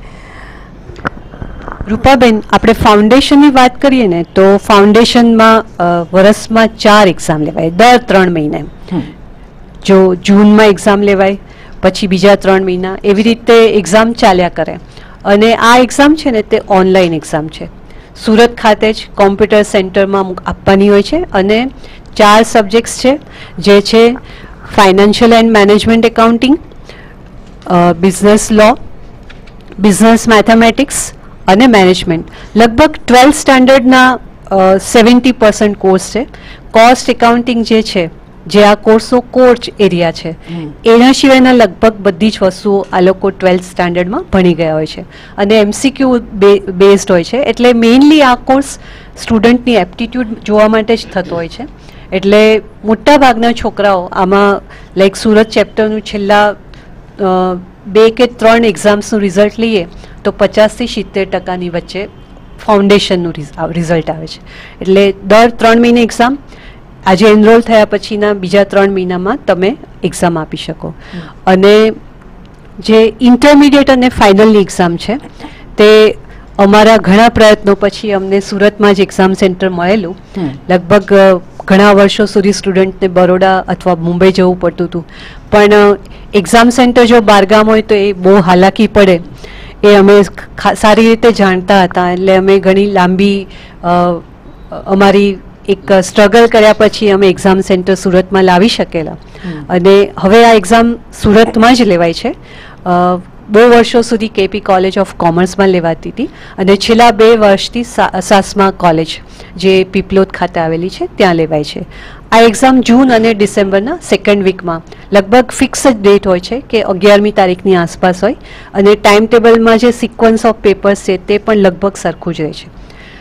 રૂપાબેન, આપણે ફાઉન્ડેશનની વાત કરીએ ને તો ફાઉન્ડેશનમાં વર્ષમાં 4 એક્ઝામ લેવાય દર 3 મહિને. જો જૂનમાં એક્ઝામ લેવાય, પછી બીજા 3 મહિના, એવી રીતે એક્ઝામ ચાલ્યા કરે. અને આ એક્ઝામ છે ને તે ઓનલાઈન એક્ઝામ છે. સુરત ખાતે જ કોમ્પ્યુટર સેન્ટરમાં આપવાની હોય છે અને 4 સબ્જેક્ટ્સ છે, જે છે financial and management accounting, business law, business mathematics અને મેનેજમેન્ટ. લગભગ 12th સ્ટાન્ડર્ડના 70% કોર્સ છે. કોસ્ટ એકાઉન્ટિંગ જે છે, જે આ કોર્સનો કોર એરિયા છે, એના સિવાયના લગભગ બધી જ વસ્તુઓ આ લોકો 12th સ્ટાન્ડર્ડમાં ભણી ગયા હોય છે અને MCQ બેઝડ હોય છે. એટલે મેઇનલી આ કોર્સ સ્ટુડન્ટની એપ્ટિટ્યૂડ જોવા માટે જ થતો હોય છે. એટલે મોટાભાગના છોકરાઓ આમાં લાઈક સુરત ચેપ્ટરનું છેલ્લા 2 કે 3 એક્ઝામ્સનું રિઝલ્ટ લઈએ તો 50 થી 70% વચ્ચે ફાઉન્ડેશનનું રિઝલ્ટ આવે છે. એટલે દર 3 મહિને એક્ઝામ, આજે એનરોલ થયા પછીના બીજા 3 મહિનામાં તમે એક્ઝામ આપી શકો. અને જે ઇન્ટરમીડિયેટ અને ફાઇનલની એક્ઝામ છે તે અમારા ઘણા પ્રયત્નો પછી અમને સુરતમાં જ એક્ઝામ સેન્ટર મળેલું. લગભગ ઘણા વર્ષો સુધી સ્ટુડન્ટને બરોડા અથવા મુંબઈ જવું પડતું હતું, પણ એક્ઝામ સેન્ટર જો બહારગામ હોય તો એ બહુ હાલાકી પડે એ અમે સારી રીતે જાણતા હતા. એટલે અમે ઘણી લાંબી અમારી એક સ્ટ્રગલ કર્યા પછી અમે એક્ઝામ સેન્ટર સુરતમાં લાવી શકેલા. અને હવે આ એક્ઝામ સુરતમાં જ લેવાય છે. બહુ વર્ષો સુધી KP કોલેજ ઓફ કોમર્સમાં લેવાતી હતી અને છેલ્લા 2 વર્ષથી સાસમા કોલેજ જે પીપલોદ ખાતે આવેલી છે ત્યાં લેવાય છે. આ એક્ઝામ જૂન અને ડિસેમ્બરના 2nd વીકમાં લગભગ ફિક્સ જ ડેટ હોય છે કે 11મી તારીખની આસપાસ હોય અને ટાઈમ ટેબલમાં જે સિક્વન્સ ઓફ પેપર્સ છે તે પણ લગભગ સરખું જ રહે છે.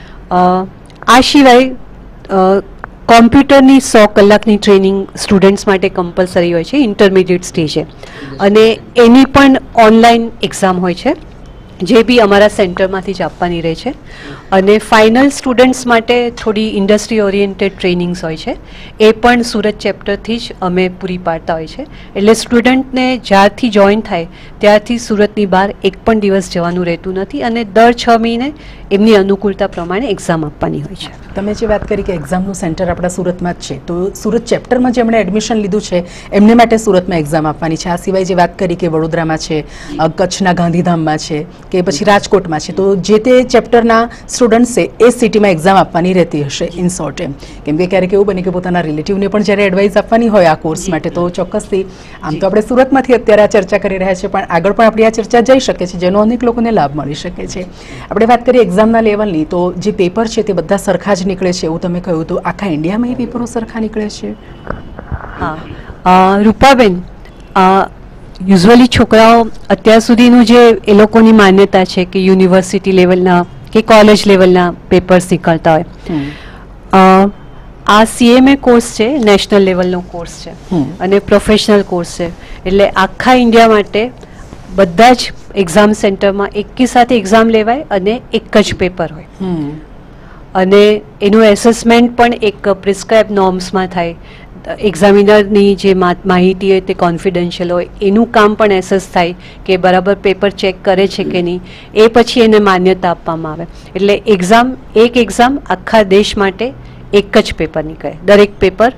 આ સિવાય કોમ્પ્યુટરની 100 કલાકની ટ્રેનિંગ સ્ટુડન્ટ્સ માટે કમ્પલસરી હોય છે ઇન્ટરમીડિયેટ સ્ટેજે, અને એની પણ ઓનલાઈન એક્ઝામ હોય છે જે બી અમારા સેન્ટરમાંથી જ આપવાની રહે છે. અને ફાઇનલ સ્ટુડન્ટ્સ માટે થોડી ઇન્ડસ્ટ્રી ઓરિએન્ટેડ ટ્રેનિંગ્સ હોય છે, એ પણ સુરત ચેપ્ટરથી જ અમે પૂરી પાડતા હોય છે. એટલે સ્ટુડન્ટને જ્યારથી જોઈન થાય ત્યારથી સુરતની બહાર એક પણ દિવસ જવાનું રહેતું નથી અને દર 6 મહિને એમની અનુકૂળતા પ્રમાણે એક્ઝામ આપવાની હોય છે. તમે જે વાત કરી કે એક્ઝામનું સેન્ટર આપણા સુરતમાં જ છે, તો સુરત ચેપ્ટરમાં જેમણે એડમિશન લીધું છે એમને માટે સુરતમાં એક્ઝામ આપવાની છે. આ સિવાય જે વાત કરી કે વડોદરામાં છે, કચ્છના ગાંધીધામમાં છે કે પછી રાજકોટમાં છે, તો જે તે ચેપ્ટરના સ્ટુડન્ટ્સે એ સિટીમાં એક્ઝામ આપવાની રહેતી હશે ઇન શોર્ટ એમ. કેમ કે ક્યારેક એવું બને કે પોતાના રિલેટિવને પણ જ્યારે એડવાઇસ આપવાની હોય આ કોર્સ માટે, તો ચોક્કસથી આમ તો આપણે સુરતમાંથી અત્યારે આ ચર્ચા કરી રહ્યા છીએ, પણ આગળ પણ આપણી આ ચર્ચા જઈ શકે છે જેનો અનેક લોકોને લાભ મળી શકે છે. આપણે વાત કરીએ એક્ઝામના લેવલની, તો જે પેપર છે તે બધા સરખા જ નીકળે છે એવું તમે કહ્યું, તો આખા ઇન્ડિયામાં એ પેપરો સરખા નીકળે છે? હા રૂપાબેન, યુઝ્યુઅલી છોકરાઓ અત્યાર સુધીનું જે એ લોકોની માન્યતા છે કે યુનિવર્સિટી લેવલના કે કોલેજ લેવલના પેપર્સ નીકળતા હોય, આ CMA કોર્સ છે, નેશનલ લેવલનો કોર્સ છે અને પ્રોફેશનલ કોર્સ છે. એટલે આખા ઇન્ડિયા માટે બધા જ એક્ઝામ સેન્ટરમાં એકી સાથે એક્ઝામ લેવાય અને એક જ પેપર હોય. અને એનું એસેસમેન્ટ પણ એક પ્રિસ્ક્રાઇબ નોર્મ્સમાં થાય. એક્ઝામિનરની જે માહિતી હોય તે કોન્ફિડેન્શિયલ હોય, એનું કામ પણ એસેસ થાય કે બરાબર પેપર ચેક કરે છે કે નહીં, એ પછી એને માન્યતા આપવામાં આવે. એટલે એક એક્ઝામ આખા દેશ માટે એક જ પેપર નીકળે. દરેક પેપર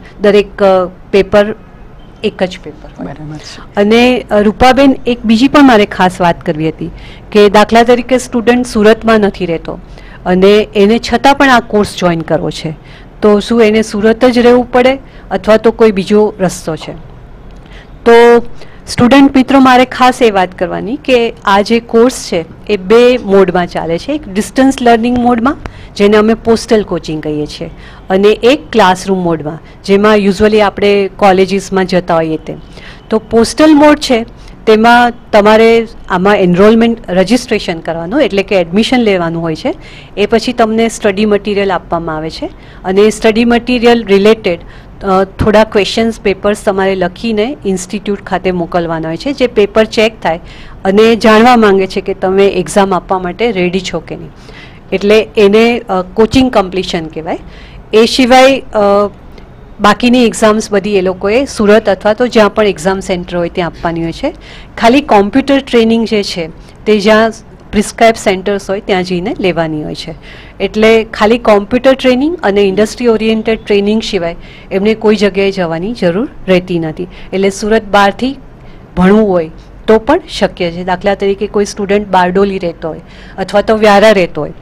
એક જ પેપર. અને રૂપાબેન, એક બીજી પણ મારે ખાસ વાત કરવી હતી કે દાખલા તરીકે સ્ટુડન્ટ સુરતમાં નથી રહેતો અને એને છતાં પણ આ કોર્સ જોઈન કરવો છે, તો શું એને સુરત જ રહેવું પડે અથવા તો કોઈ બીજો રસ્તો છે? તો સ્ટુડન્ટ મિત્રો, મારે ખાસ એ વાત કરવાની કે આ જે કોર્સ છે એ 2 મોડમાં ચાલે છે. એક ડિસ્ટન્સ લર્નિંગ મોડમાં, જેને અમે પોસ્ટલ કોચિંગ કહીએ છીએ, અને એક ક્લાસરૂમ મોડમાં, જેમાં યુઝ્યુઅલી આપણે કોલેજીસમાં જતા હોઈએ તેમ. તો પોસ્ટલ મોડ છે તેમાં તમારે આમાં એનરોલમેન્ટ રજિસ્ટ્રેશન કરવાનું, એટલે કે એડમિશન લેવાનું હોય છે. એ પછી તમને સ્ટડી મટીરિયલ આપવામાં આવે છે અને સ્ટડી મટીરિયલ રિલેટેડ થોડા ક્વેશ્ચન્સ પેપર્સ તમારે લખીને ઇન્સ્ટિટ્યૂટ ખાતે મોકલવાના હોય છે, જે પેપર ચેક થાય અને જાણવા માંગે છે કે તમે એક્ઝામ આપવા માટે રેડી છો કે નહીં. એટલે એને કોચિંગ કમ્પ્લીશન કહેવાય. એ સિવાય બાકીની એક્ઝામ્સ બધી એ લોકોએ સુરત અથવા તો જ્યાં પણ એક્ઝામ સેન્ટર હોય ત્યાં આપવાની હોય છે. ખાલી કોમ્પ્યુટર ટ્રેનિંગ જે છે તે જ્યાં પ્રિસ્ક્રાઇબ સેન્ટર્સ હોય ત્યાં જઈને લેવાની હોય છે. એટલે ખાલી કોમ્પ્યુટર ટ્રેનિંગ અને ઇન્ડસ્ટ્રી ઓરિએન્ટેડ ટ્રેનિંગ સિવાય એમને કોઈ જગ્યાએ જવાની જરૂર રહેતી નથી. એટલે સુરત બહારથી ભણવું હોય તો પણ શક્ય છે. દાખલા તરીકે કોઈ સ્ટુડન્ટ બારડોલી રહેતો હોય અથવા તો વ્યારા રહેતો હોય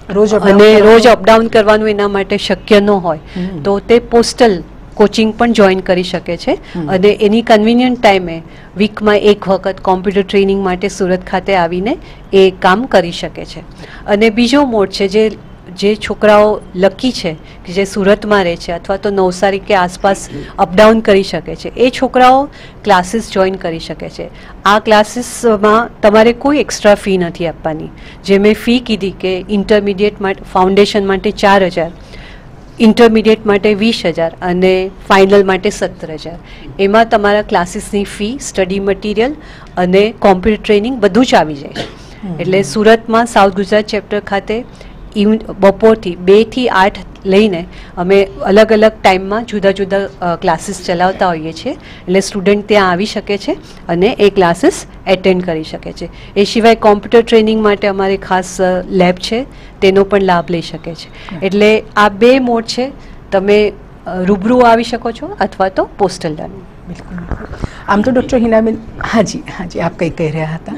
અને રોજ અપડાઉન કરવાનું એના માટે શક્ય ન હોય તો તે પોસ્ટલ કોચિંગ પણ જોઈન કરી શકે છે અને એની કન્વિનિયન્ટ ટાઈમે વીકમાં એક વખત કોમ્પ્યુટર ટ્રેનિંગ માટે સુરત ખાતે આવીને એ કામ કરી શકે છે. અને બીજો મોડ છે જે છોકરાઓ લકી છે કે જે સુરતમાં રહે છે અથવા તો નવસારી કે આસપાસ અપડાઉન કરી શકે છે, એ છોકરાઓ ક્લાસીસ જોઈન કરી શકે છે. આ ક્લાસીસમાં તમારે કોઈ એક્સ્ટ્રા ફી નથી આપવાની. જે મેં ફી કીધી કે ઇન્ટરમીડિયેટ માટે ફાઉન્ડેશન માટે 4,000, ઇન્ટરમીડિયેટ માટે 20,000 અને ફાઇનલ માટે 17,000. એમાં તમારા ક્લાસીસની ફી, સ્ટડી મટીરિયલ અને કોમ્પ્યુટર ટ્રેનિંગ બધું જ આવી જાય છે. એટલે સુરતમાં સાઉથ ગુજરાત ચેપ્ટર ખાતે બપોરથી 2 થી 8 લઈને અમે અલગ અલગ ટાઈમમાં જુદા જુદા ક્લાસીસ ચલાવતા હોઈએ છીએ. એટલે સ્ટુડન્ટ ત્યાં આવી શકે છે અને એ ક્લાસીસ એટેન્ડ કરી શકે છે. એ સિવાય કોમ્પ્યુટર ટ્રેનિંગ માટે અમારી ખાસ લેબ છે, તેનો પણ લાભ લઈ શકે છે. એટલે આ 2 મોડ છે, તમે રૂબરૂ આવી શકો છો અથવા તો પોસ્ટલ લર્નિંગ. બિલકુલ. આમ તો ડૉક્ટર હિનાબેન, હાજી હાજી, આપ કંઈ કહી રહ્યા હતા?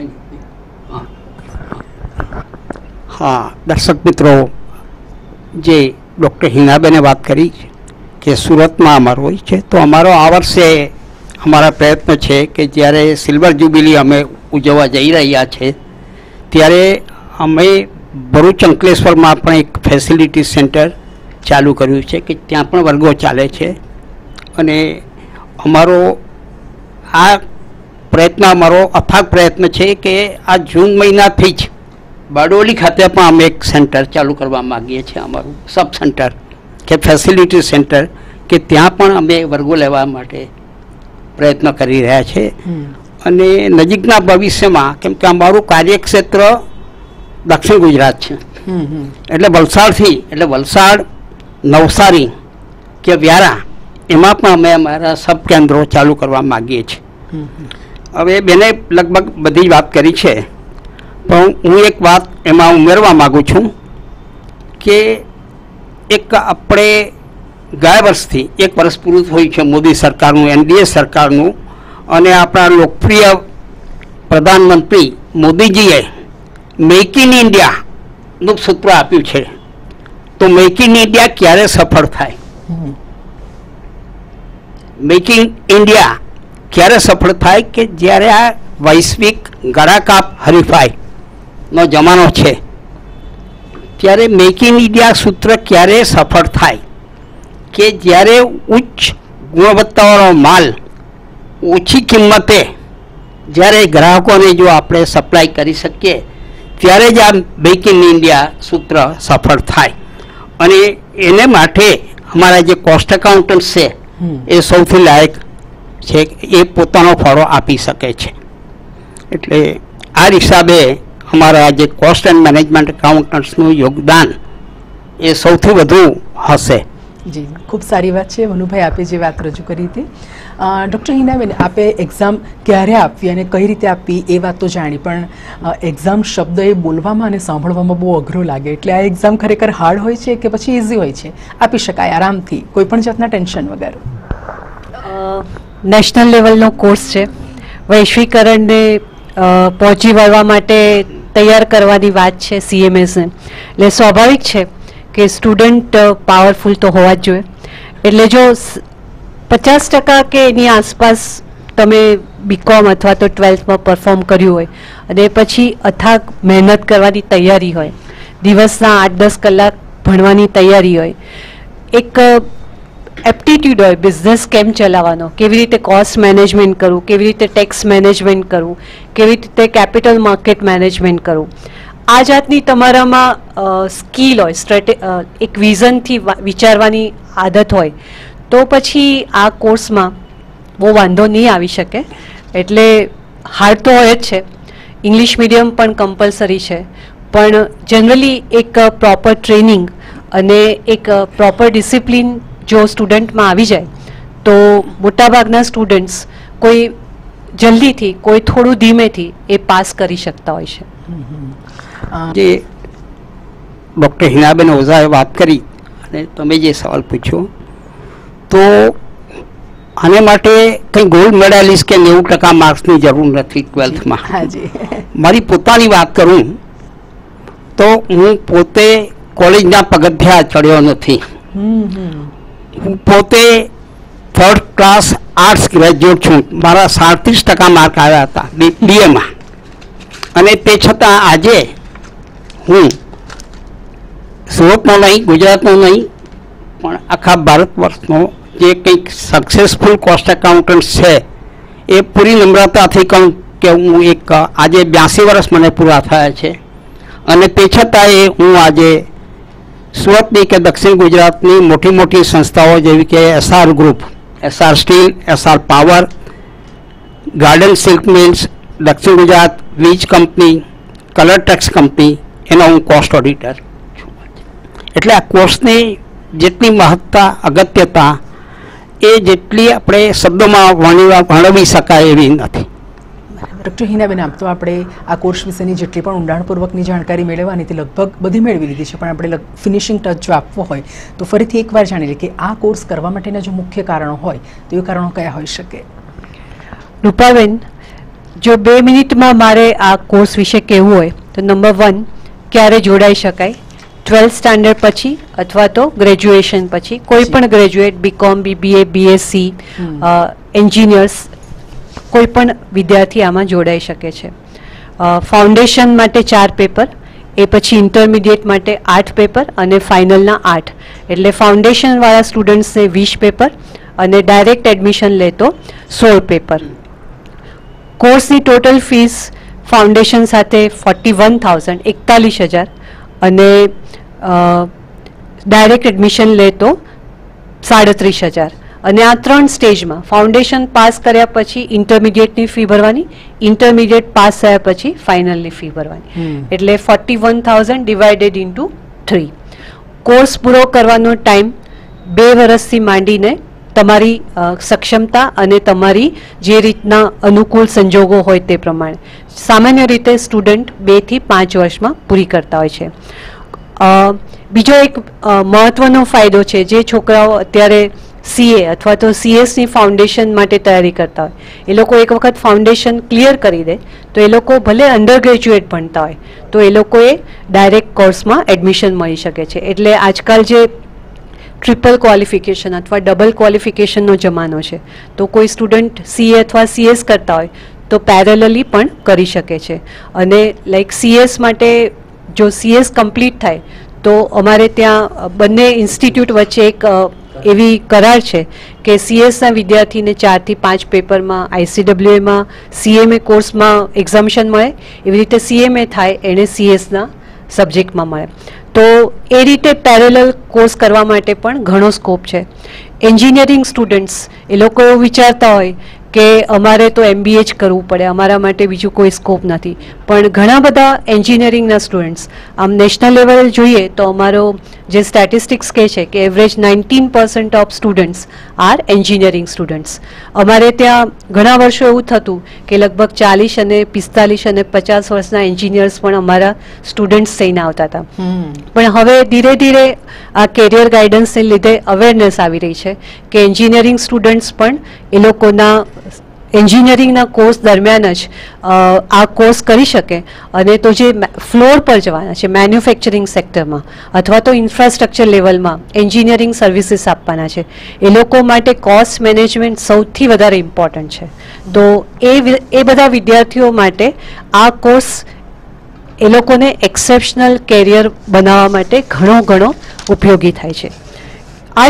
હા, દર્શક મિત્રો, જે ડૉક્ટર હિનાબેને વાત કરી કે સુરતમાં અમારું હોય છે, તો અમારો આ વર્ષે અમારા પ્રયત્ન છે કે જ્યારે સિલ્વર જ્યુબિલી અમે ઉજવવા જઈ રહ્યા છે ત્યારે અમે ભરૂચ અંકલેશ્વરમાં પણ એક ફેસિલિટી સેન્ટર ચાલુ કર્યું છે કે ત્યાં પણ વર્ગો ચાલે છે. અને અમારો આ પ્રયત્ન અમારો અથાગ પ્રયત્ન છે કે આ જૂન મહિનાથી જ બારડોલી ખાતે પણ અમે એક સેન્ટર ચાલુ કરવા માગીએ છીએ, અમારું સબ સેન્ટર કે ફેસિલિટી સેન્ટર, કે ત્યાં પણ અમે વર્ગો લેવા માટે પ્રયત્ન કરી રહ્યા છે. અને નજીકના ભવિષ્યમાં, કેમ કે અમારું કાર્યક્ષેત્ર દક્ષિણ ગુજરાત છે, એટલે વલસાડથી, એટલે વલસાડ, નવસારી કે વ્યારા, એમાં પણ અમે અમારા સબ કેન્દ્રો ચાલુ કરવા માગીએ છીએ. હવે બેને લગભગ બધી વાત કરી છે, પણ હું એક વાત એમાં ઉમેરવા માગું છું કે એક આપણે ગયા વર્ષથી 1 વર્ષ પૂરું થયું છે મોદી સરકારનું, NDA સરકારનું, અને આપણા લોકપ્રિય પ્રધાનમંત્રી મોદીજીએ મેક ઇન ઇન્ડિયાનું સૂત્ર આપ્યું છે. તો મેક ઇન ઇન્ડિયા ક્યારે સફળ થાય? મેક ઇન ઇન્ડિયા ક્યારે સફળ થાય? કે જ્યારે આ વૈશ્વિક ગળાકાપ હરીફાઈ નો જમાનો છે ત્યારે મેક ઇન ઇન્ડિયા સૂત્ર ક્યારે સફળ થાય? કે જ્યારે ઉચ્ચ ગુણવત્તાવાળો માલ ઓછી કિંમતે જ્યારે ગ્રાહકોને જો આપણે સપ્લાય કરી શકીએ ત્યારે જ આ મેક ઇન ઇન્ડિયા સૂત્ર સફળ થાય. અને એને માટે અમારા જે કોસ્ટ એકાઉન્ટન્ટ છે એ સૌથી લાયક છે, એ પોતાનો ફાળો આપી શકે છે. એટલે આ હિસાબે અમારા જે કોસ્ટ એન્ડ મેનેજમેન્ટ એકાઉન્ટન્ટ્સનું યોગદાન એ સૌથી વધુ હશે. જી, ખૂબ સારી વાત છે મનુભાઈ, આપે જે વાત રજૂ કરી હતી. ડૉક્ટર હિનાબેન, આપે એક્ઝામ ક્યારે આપવી અને કઈ રીતે આપવી એ વાત તો જાણી, પણ એક્ઝામ શબ્દ એ બોલવામાં અને સાંભળવામાં બહુ અઘરો લાગે, એટલે આ એક્ઝામ ખરેખર હાર્ડ હોય છે કે પછી ઇઝી હોય છે? આપી શકાય આરામથી, કોઈ પણ જાતના ટેન્શન વગર? નેશનલ લેવલનો કોર્સ છે, વૈશ્વિકરણને પહોંચી વળવા માટે તૈયાર કરવાની વાત છે CMSને, એટલે સ્વાભાવિક છે કે સ્ટુડન્ટ પાવરફુલ તો હોવા જ જોઈએ. એટલે જો 50% કે એની આસપાસ તમે BCom અથવા તો 12thમાં પરફોર્મ કર્યું હોય અને પછી અથાગ મહેનત કરવાની તૈયારી હોય, દિવસના 8-10 કલાક ભણવાની તૈયારી હોય, એક એપ્ટિટ્યૂડ હોય બિઝનેસ કેમ ચલાવવાનો, કેવી રીતે કોસ્ટ મેનેજમેન્ટ કરવું, કેવી રીતે ટેક્સ મેનેજમેન્ટ કરવું, કેવી રીતે કેપિટલ માર્કેટ મેનેજમેન્ટ કરવું, આ જાતની તમારામાં સ્કિલ હોય, એક વિઝનથી વિચારવાની આદત હોય, તો પછી આ કોર્સમાં બહુ વાંધો નહીં આવી શકે. એટલે હાર્ડ તો હોય જ છે, ઇંગ્લિશ મીડિયમ પણ કમ્પલસરી છે, પણ જનરલી એક પ્રોપર ટ્રેનિંગ અને એક પ્રોપર ડિસિપ્લિન જો સ્ટુડન્ટમાં આવી જાય તો મોટાભાગના સ્ટુડન્ટ્સ કોઈ જલ્દીથી, કોઈ થોડું ધીમેથી એ પાસ કરી શકતા હોય છે. જે ડૉક્ટર હિનાબેન ઓઝાએ વાત કરી અને તમે જે સવાલ પૂછ્યો, તો આને માટે કંઈ ગોલ્ડ મેડાલિસ્ટ કે 90% માર્ક્સની જરૂર નથી 12thમાં. મારી પોતાની વાત કરું તો હું પોતે કોલેજના પગથિયા ચડ્યો નથી. હું પોતે 3rd ક્લાસ આર્ટ્સ ગ્રેજ્યુએટ છું. મારા 37% માર્ક આવ્યા હતા BAમાં, અને તે છતાં આજે હું સુરતનો નહીં, ગુજરાતનો નહીં, પણ આખા ભારત વર્ષનો જે કંઈક સક્સેસફુલ કોસ્ટ એકાઉન્ટન્ટ છે એ પૂરી નમ્રતાથી કહું કે હું એક આજે 82 વર્ષ મને પૂરા થયા છે, અને તે છતાંય હું આજે સુરતની કે દક્ષિણ ગુજરાતની મોટી મોટી સંસ્થાઓ જેવી કે SR group, SR steel, SR power, garden silk mills, દક્ષિણ ગુજરાત વીજ કંપની, કલર ટેક્સ કંપની, એનો હું કોસ્ટ ઓડિટર છું. એટલે આ કોર્સની જેટલી મહત્તા, અગત્યતા એ જેટલી આપણે શબ્દોમાં વર્ણવી શકાય એવી નથી. ડૉક્ટર હિનાબેન, આમ તો આપણે આ કોર્સ વિશેની જેટલી પણ ઊંડાણપૂર્વકની જાણકારી મેળવવાની તે લગભગ બધી મેળવી લીધી છે, પણ આપણે ફિનિશિંગ ટચ જો આપવો હોય તો ફરીથી એકવાર જાણી લઈએ કે આ કોર્સ કરવા માટેના જો મુખ્ય કારણો હોય તો એ કારણો કયા હોઈ શકે? રૂપાબેન, જો 2 મિનિટમાં મારે આ કોર્સ વિશે કહેવું હોય તો નંબર 1, ક્યારે જોડાઈ શકાય? 12th સ્ટાન્ડર્ડ પછી અથવા તો ગ્રેજ્યુએશન પછી. કોઈ પણ graduate, BCom, BBA, BSc, engineers, કોઈ પણ વિદ્યાર્થી આમાં જોડાઈ શકે છે. ફાઉન્ડેશન માટે 4 પેપર, એ પછી ઇન્ટરમીડિયેટ માટે 8 પેપર અને ફાઇનલના 8. એટલે ફાઉન્ડેશનવાળા સ્ટુડન્ટ્સને 20 પેપર અને ડાયરેક્ટ એડમિશન લે તો 16 પેપર. કોર્સની ટોટલ ફીસ ફાઉન્ડેશન સાથે 41,000, 41,000, અને ડાયરેક્ટ એડમિશન લે તો 37,000. અને આ 3 સ્ટેજમાં ફાઉન્ડેશન પાસ કર્યા પછી ઇન્ટરમીડિયેટની ફી ભરવાની, ઇન્ટરમીડિયેટ પાસ થયા પછી ફાઇનલની ફી ભરવાની. એટલે 41,000 ડિવાઇડેડ ઇન્ટુ 3. કોર્સ પૂરો કરવાનો ટાઈમ 2 વર્ષથી માંડીને તમારી સક્ષમતા અને તમારી જે રીતના અનુકૂળ સંજોગો હોય તે પ્રમાણે. સામાન્ય રીતે સ્ટુડન્ટ 2 થી 5 વર્ષમાં પૂરી કરતા હોય છે. બીજો એક મહત્વનો ફાયદો છે, જે છોકરાઓ અત્યારે CA અથવા તો CS ની ફાઉન્ડેશન માટે તૈયારી કરતા હોય, એ લોકો એક વખત ફાઉન્ડેશન ક્લિયર કરી દે તો એ લોકો ભલે અંડર ગ્રેજ્યુએટ ભણતા હોય તો એ લોકોએ ડાયરેક્ટ કોર્સમાં એડમિશન મળી શકે છે. એટલે આજકાલ જે ટ્રિપલ ક્વોલિફિકેશન અથવા ડબલ ક્વોલિફિકેશનનો જમાનો છે, તો કોઈ સ્ટુડન્ટ CA અથવા CS કરતા હોય તો પેરેલલી પણ કરી શકે છે. અને લાઈક CS માટે જો CS કમ્પ્લીટ થાય તો અમારે ત્યાં બંને ઇન્સ્ટિટ્યૂટ વચ્ચે એક એવી કરાર છે કે CSના વિદ્યાર્થીને 4 થી 5 પેપરમાં ICWAમાં CMA કોર્સમાં એક્ઝામ્શન મળે, એવી રીતે CMA થાય એને CSના સબ્જેક્ટમાં મળે. તો એ રીતે પેરેલલ કોર્સ કરવા માટે પણ ઘણો સ્કોપ છે. એન્જિનિયરિંગ સ્ટુડન્ટ્સ એ લોકો એવું વિચારતા હોય કે અમારે તો MBA જ કરવું પડે, અમારા માટે બીજું કોઈ સ્કોપ નથી, પણ ઘણા બધા એન્જિનિયરિંગના સ્ટુડન્ટ્સ આમ નેશનલ લેવલે જોઈએ તો અમારો જે સ્ટેટિસ્ટિક્સ કહે છે કે average 19% of students are engineering students. અમારે ત્યાં ઘણા વર્ષો એવું થતું કે લગભગ 40 અને 45 અને 50 વર્ષના એન્જિનિયર્સ પણ અમારા સ્ટુડન્ટ્સ થઈને આવતા હતા. પણ હવે ધીરે ધીરે આ કેરિયર ગાઈડન્સને લીધે અવેરનેસ આવી રહી છે કે એન્જિનિયરિંગ સ્ટુડન્ટ્સ પણ એ લોકોના એન્જિનિયરિંગના કોર્સ દરમિયાન જ આ કોર્સ કરી શકે, અને તો જે ફ્લોર પર જવાના છે મેન્યુફેક્ચરિંગ સેક્ટરમાં અથવા તો ઇન્ફ્રાસ્ટ્રક્ચર લેવલમાં એન્જિનિયરિંગ સર્વિસીસ આપવાના છે, એ લોકો માટે કોસ્ટ મેનેજમેન્ટ સૌથી વધારે ઇમ્પોર્ટન્ટ છે. તો એ બધા વિદ્યાર્થીઓ માટે આ કોર્સ એ લોકોને એક્સેપ્શનલ કેરિયર બનાવવા માટે ઘણો ઉપયોગી થાય છે. આ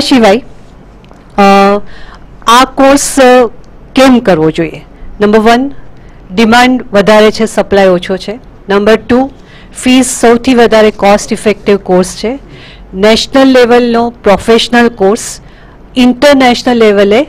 સિવાય આ કોર્સ કેમ કરવો જોઈએ? નંબર 1, ડિમાન્ડ વધારે છે, સપ્લાય ઓછો છે. નંબર 2, ફીસ સૌથી વધારે કોસ્ટ ઇફેક્ટિવ કોર્સ છે. નેશનલ લેવલનો પ્રોફેશનલ કોર્સ, ઇન્ટરનેશનલ લેવલે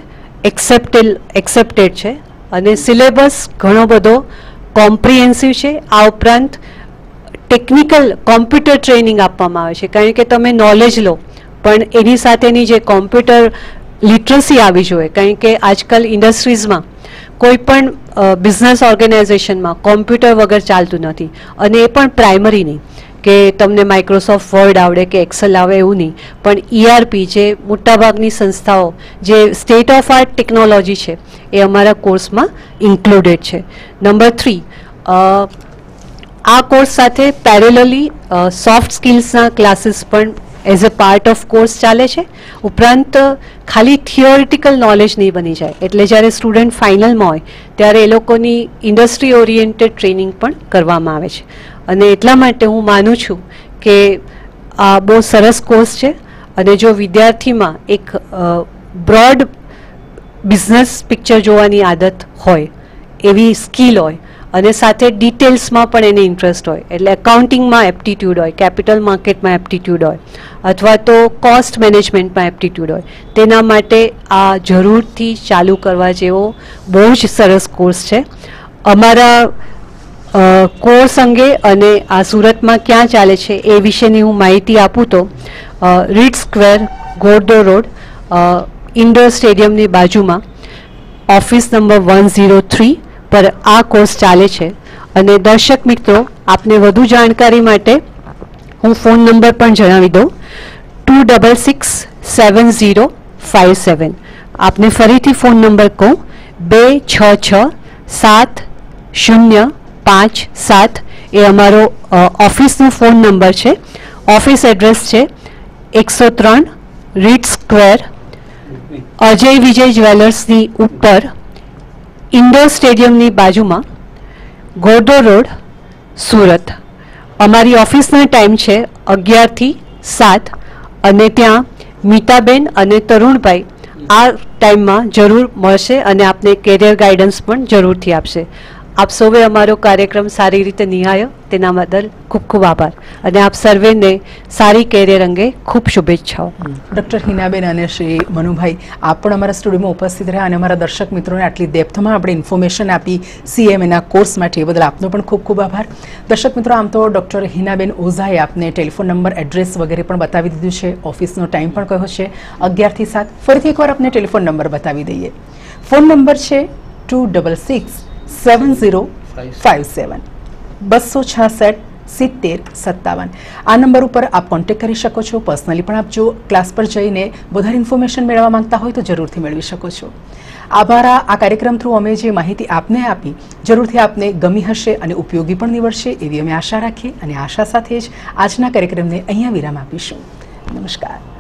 એક્સેપ્ટેડ છે, અને સિલેબસ ઘણો બધો કોમ્પ્રિહેન્સિવ છે. આ ઉપરાંત ટેકનિકલ કોમ્પ્યુટર ટ્રેનિંગ આપવામાં આવે છે, કારણ કે તમે નોલેજ લો પણ એની સાથેની જે કોમ્પ્યુટર લિટરસી આવી જોઈએ, કારણ કે આજકાલ ઇન્ડસ્ટ્રીઝમાં કોઈ પણ બિઝનેસ ઓર્ગેનાઇઝેશનમાં કોમ્પ્યુટર વગર ચાલતું નથી, અને એ પણ પ્રાઇમરી નહીં કે તમને માઇક્રોસોફ્ટ વર્ડ આવડે કે એક્સેલ આવે એવું નહીં, પણ ERP જે મોટાભાગની સંસ્થાઓ જે સ્ટેટ ઓફ આર્ટ ટેકનોલોજી છે એ અમારા કોર્સમાં ઇન્ક્લુડેડ છે. નંબર 3, આ કોર્સ સાથે પેરેલલી સોફ્ટ સ્કિલ્સના ક્લાસીસ પણ as a part of course ચાલે છે. ઉપરાંત ખાલી થિયોરિટિકલ નોલેજ નહીં બની જાય, એટલે જ્યારે સ્ટુડન્ટ ફાઇનલમાં હોય ત્યારે એ લોકોની ઇન્ડસ્ટ્રી ઓરિએન્ટેડ ટ્રેનિંગ પણ કરવામાં આવે છે. અને એટલા માટે હું માનું છું કે આ બહુ સરસ કોર્સ છે. અને જો વિદ્યાર્થીમાં એક બ્રોડ બિઝનેસ પિક્ચર જોવાની આદત હોય, એવી સ્કિલ હોય અને સાથે ડિટેલ્સમાં પણ એને ઇન્ટરેસ્ટ હોય, એટલે એકાઉન્ટિંગમાં એપ્ટિટ્યૂડ હોય, કેપિટલ માર્કેટમાં એપ્ટિટ્યૂડ હોય, અથવા તો કોસ્ટ મેનેજમેન્ટમાં એપ્ટિટ્યૂડ હોય, તેના માટે આ જરૂરથી ચાલુ કરવા જેવો બહુ જ સરસ કોર્સ છે. અમારા કોર્સ અંગે અને આ સુરતમાં ક્યાં ચાલે છે એ વિશેની હું માહિતી આપું તો રીડ સ્ક્વેર, ગોરડો રોડ, ઇન્ડોર સ્ટેડિયમની બાજુમાં ઓફિસ નંબર 103 પર આ કોર્સ ચાલે છે. અને દર્શક મિત્રો, આપને વધુ જાણકારી માટે હું ફોન નંબર પણ જણાવી દઉં, 266757. આપને ફરીથી ફોન નંબર કહું, 2667057 એ અમારો ઓફિસનો ફોન નંબર છે. ઓફિસ એડ્રેસ છે 103 રીડ સ્ક્વેર, અજય વિજય જ્વેલર્સની ઉપર, ઇન્ડોર સ્ટેડિયમની બાજુમાં, ગોરડો રોડ, સુરત. અમારી ઓફિસનો ટાઈમ છે 11 થી 7 અને ત્યાં મીતાબેન અને તરુણભાઈ આ ટાઈમમાં જરૂર મળશે અને આપને કેરિયર ગાઈડન્સ પણ જરૂરથી આપશે. આપ સૌએ અમારો કાર્યક્રમ સારી રીતે નિહાળ્યો તેના બદલ ખૂબ ખૂબ આભાર અને આપ સર્વેને સારી કેરિયર અંગે ખૂબ શુભેચ્છાઓ. ડૉક્ટર હિનાબેન અને શ્રી મનુભાઈ, આપ પણ અમારા સ્ટુડિયોમાં ઉપસ્થિત રહ્યા અને અમારા દર્શક મિત્રોને આટલી ડેપ્થમાં આપણે ઇન્ફોર્મેશન આપી CMAના કોર્સ માટે, એ બદલ આપનો પણ ખૂબ ખૂબ આભાર. દર્શક મિત્રો, આમ તો ડૉક્ટર હિનાબેન ઓઝાએ આપને ટેલિફોન નંબર, એડ્રેસ વગેરે પણ બતાવી દીધું છે. ઓફિસનો ટાઈમ પણ કહ્યો છે 11 થી 7. ફરીથી એકવાર આપને ટેલિફોન નંબર બતાવી દઈએ. ફોન નંબર છે 2667057 2667057. આ નંબર ઉપર આપ કોન્ટેક્ટ કરી શકો છો. પર્સનલી પણ આપ જો ક્લાસ પર જઈને વધારે ઇન્ફોર્મેશન મેળવવા માંગતા હોય તો જરૂરથી મેળવી શકો છો. આભાર. આ કાર્યક્રમ થ્રુ અમે જે માહિતી આપને આપી જરૂરથી આપને ગમી હશે અને ઉપયોગી પણ નીવડશે એવી અમે આશા રાખીએ અને આશા સાથે જ આજના કાર્યક્રમને અહીંયા વિરામ આપીશું. નમસ્કાર.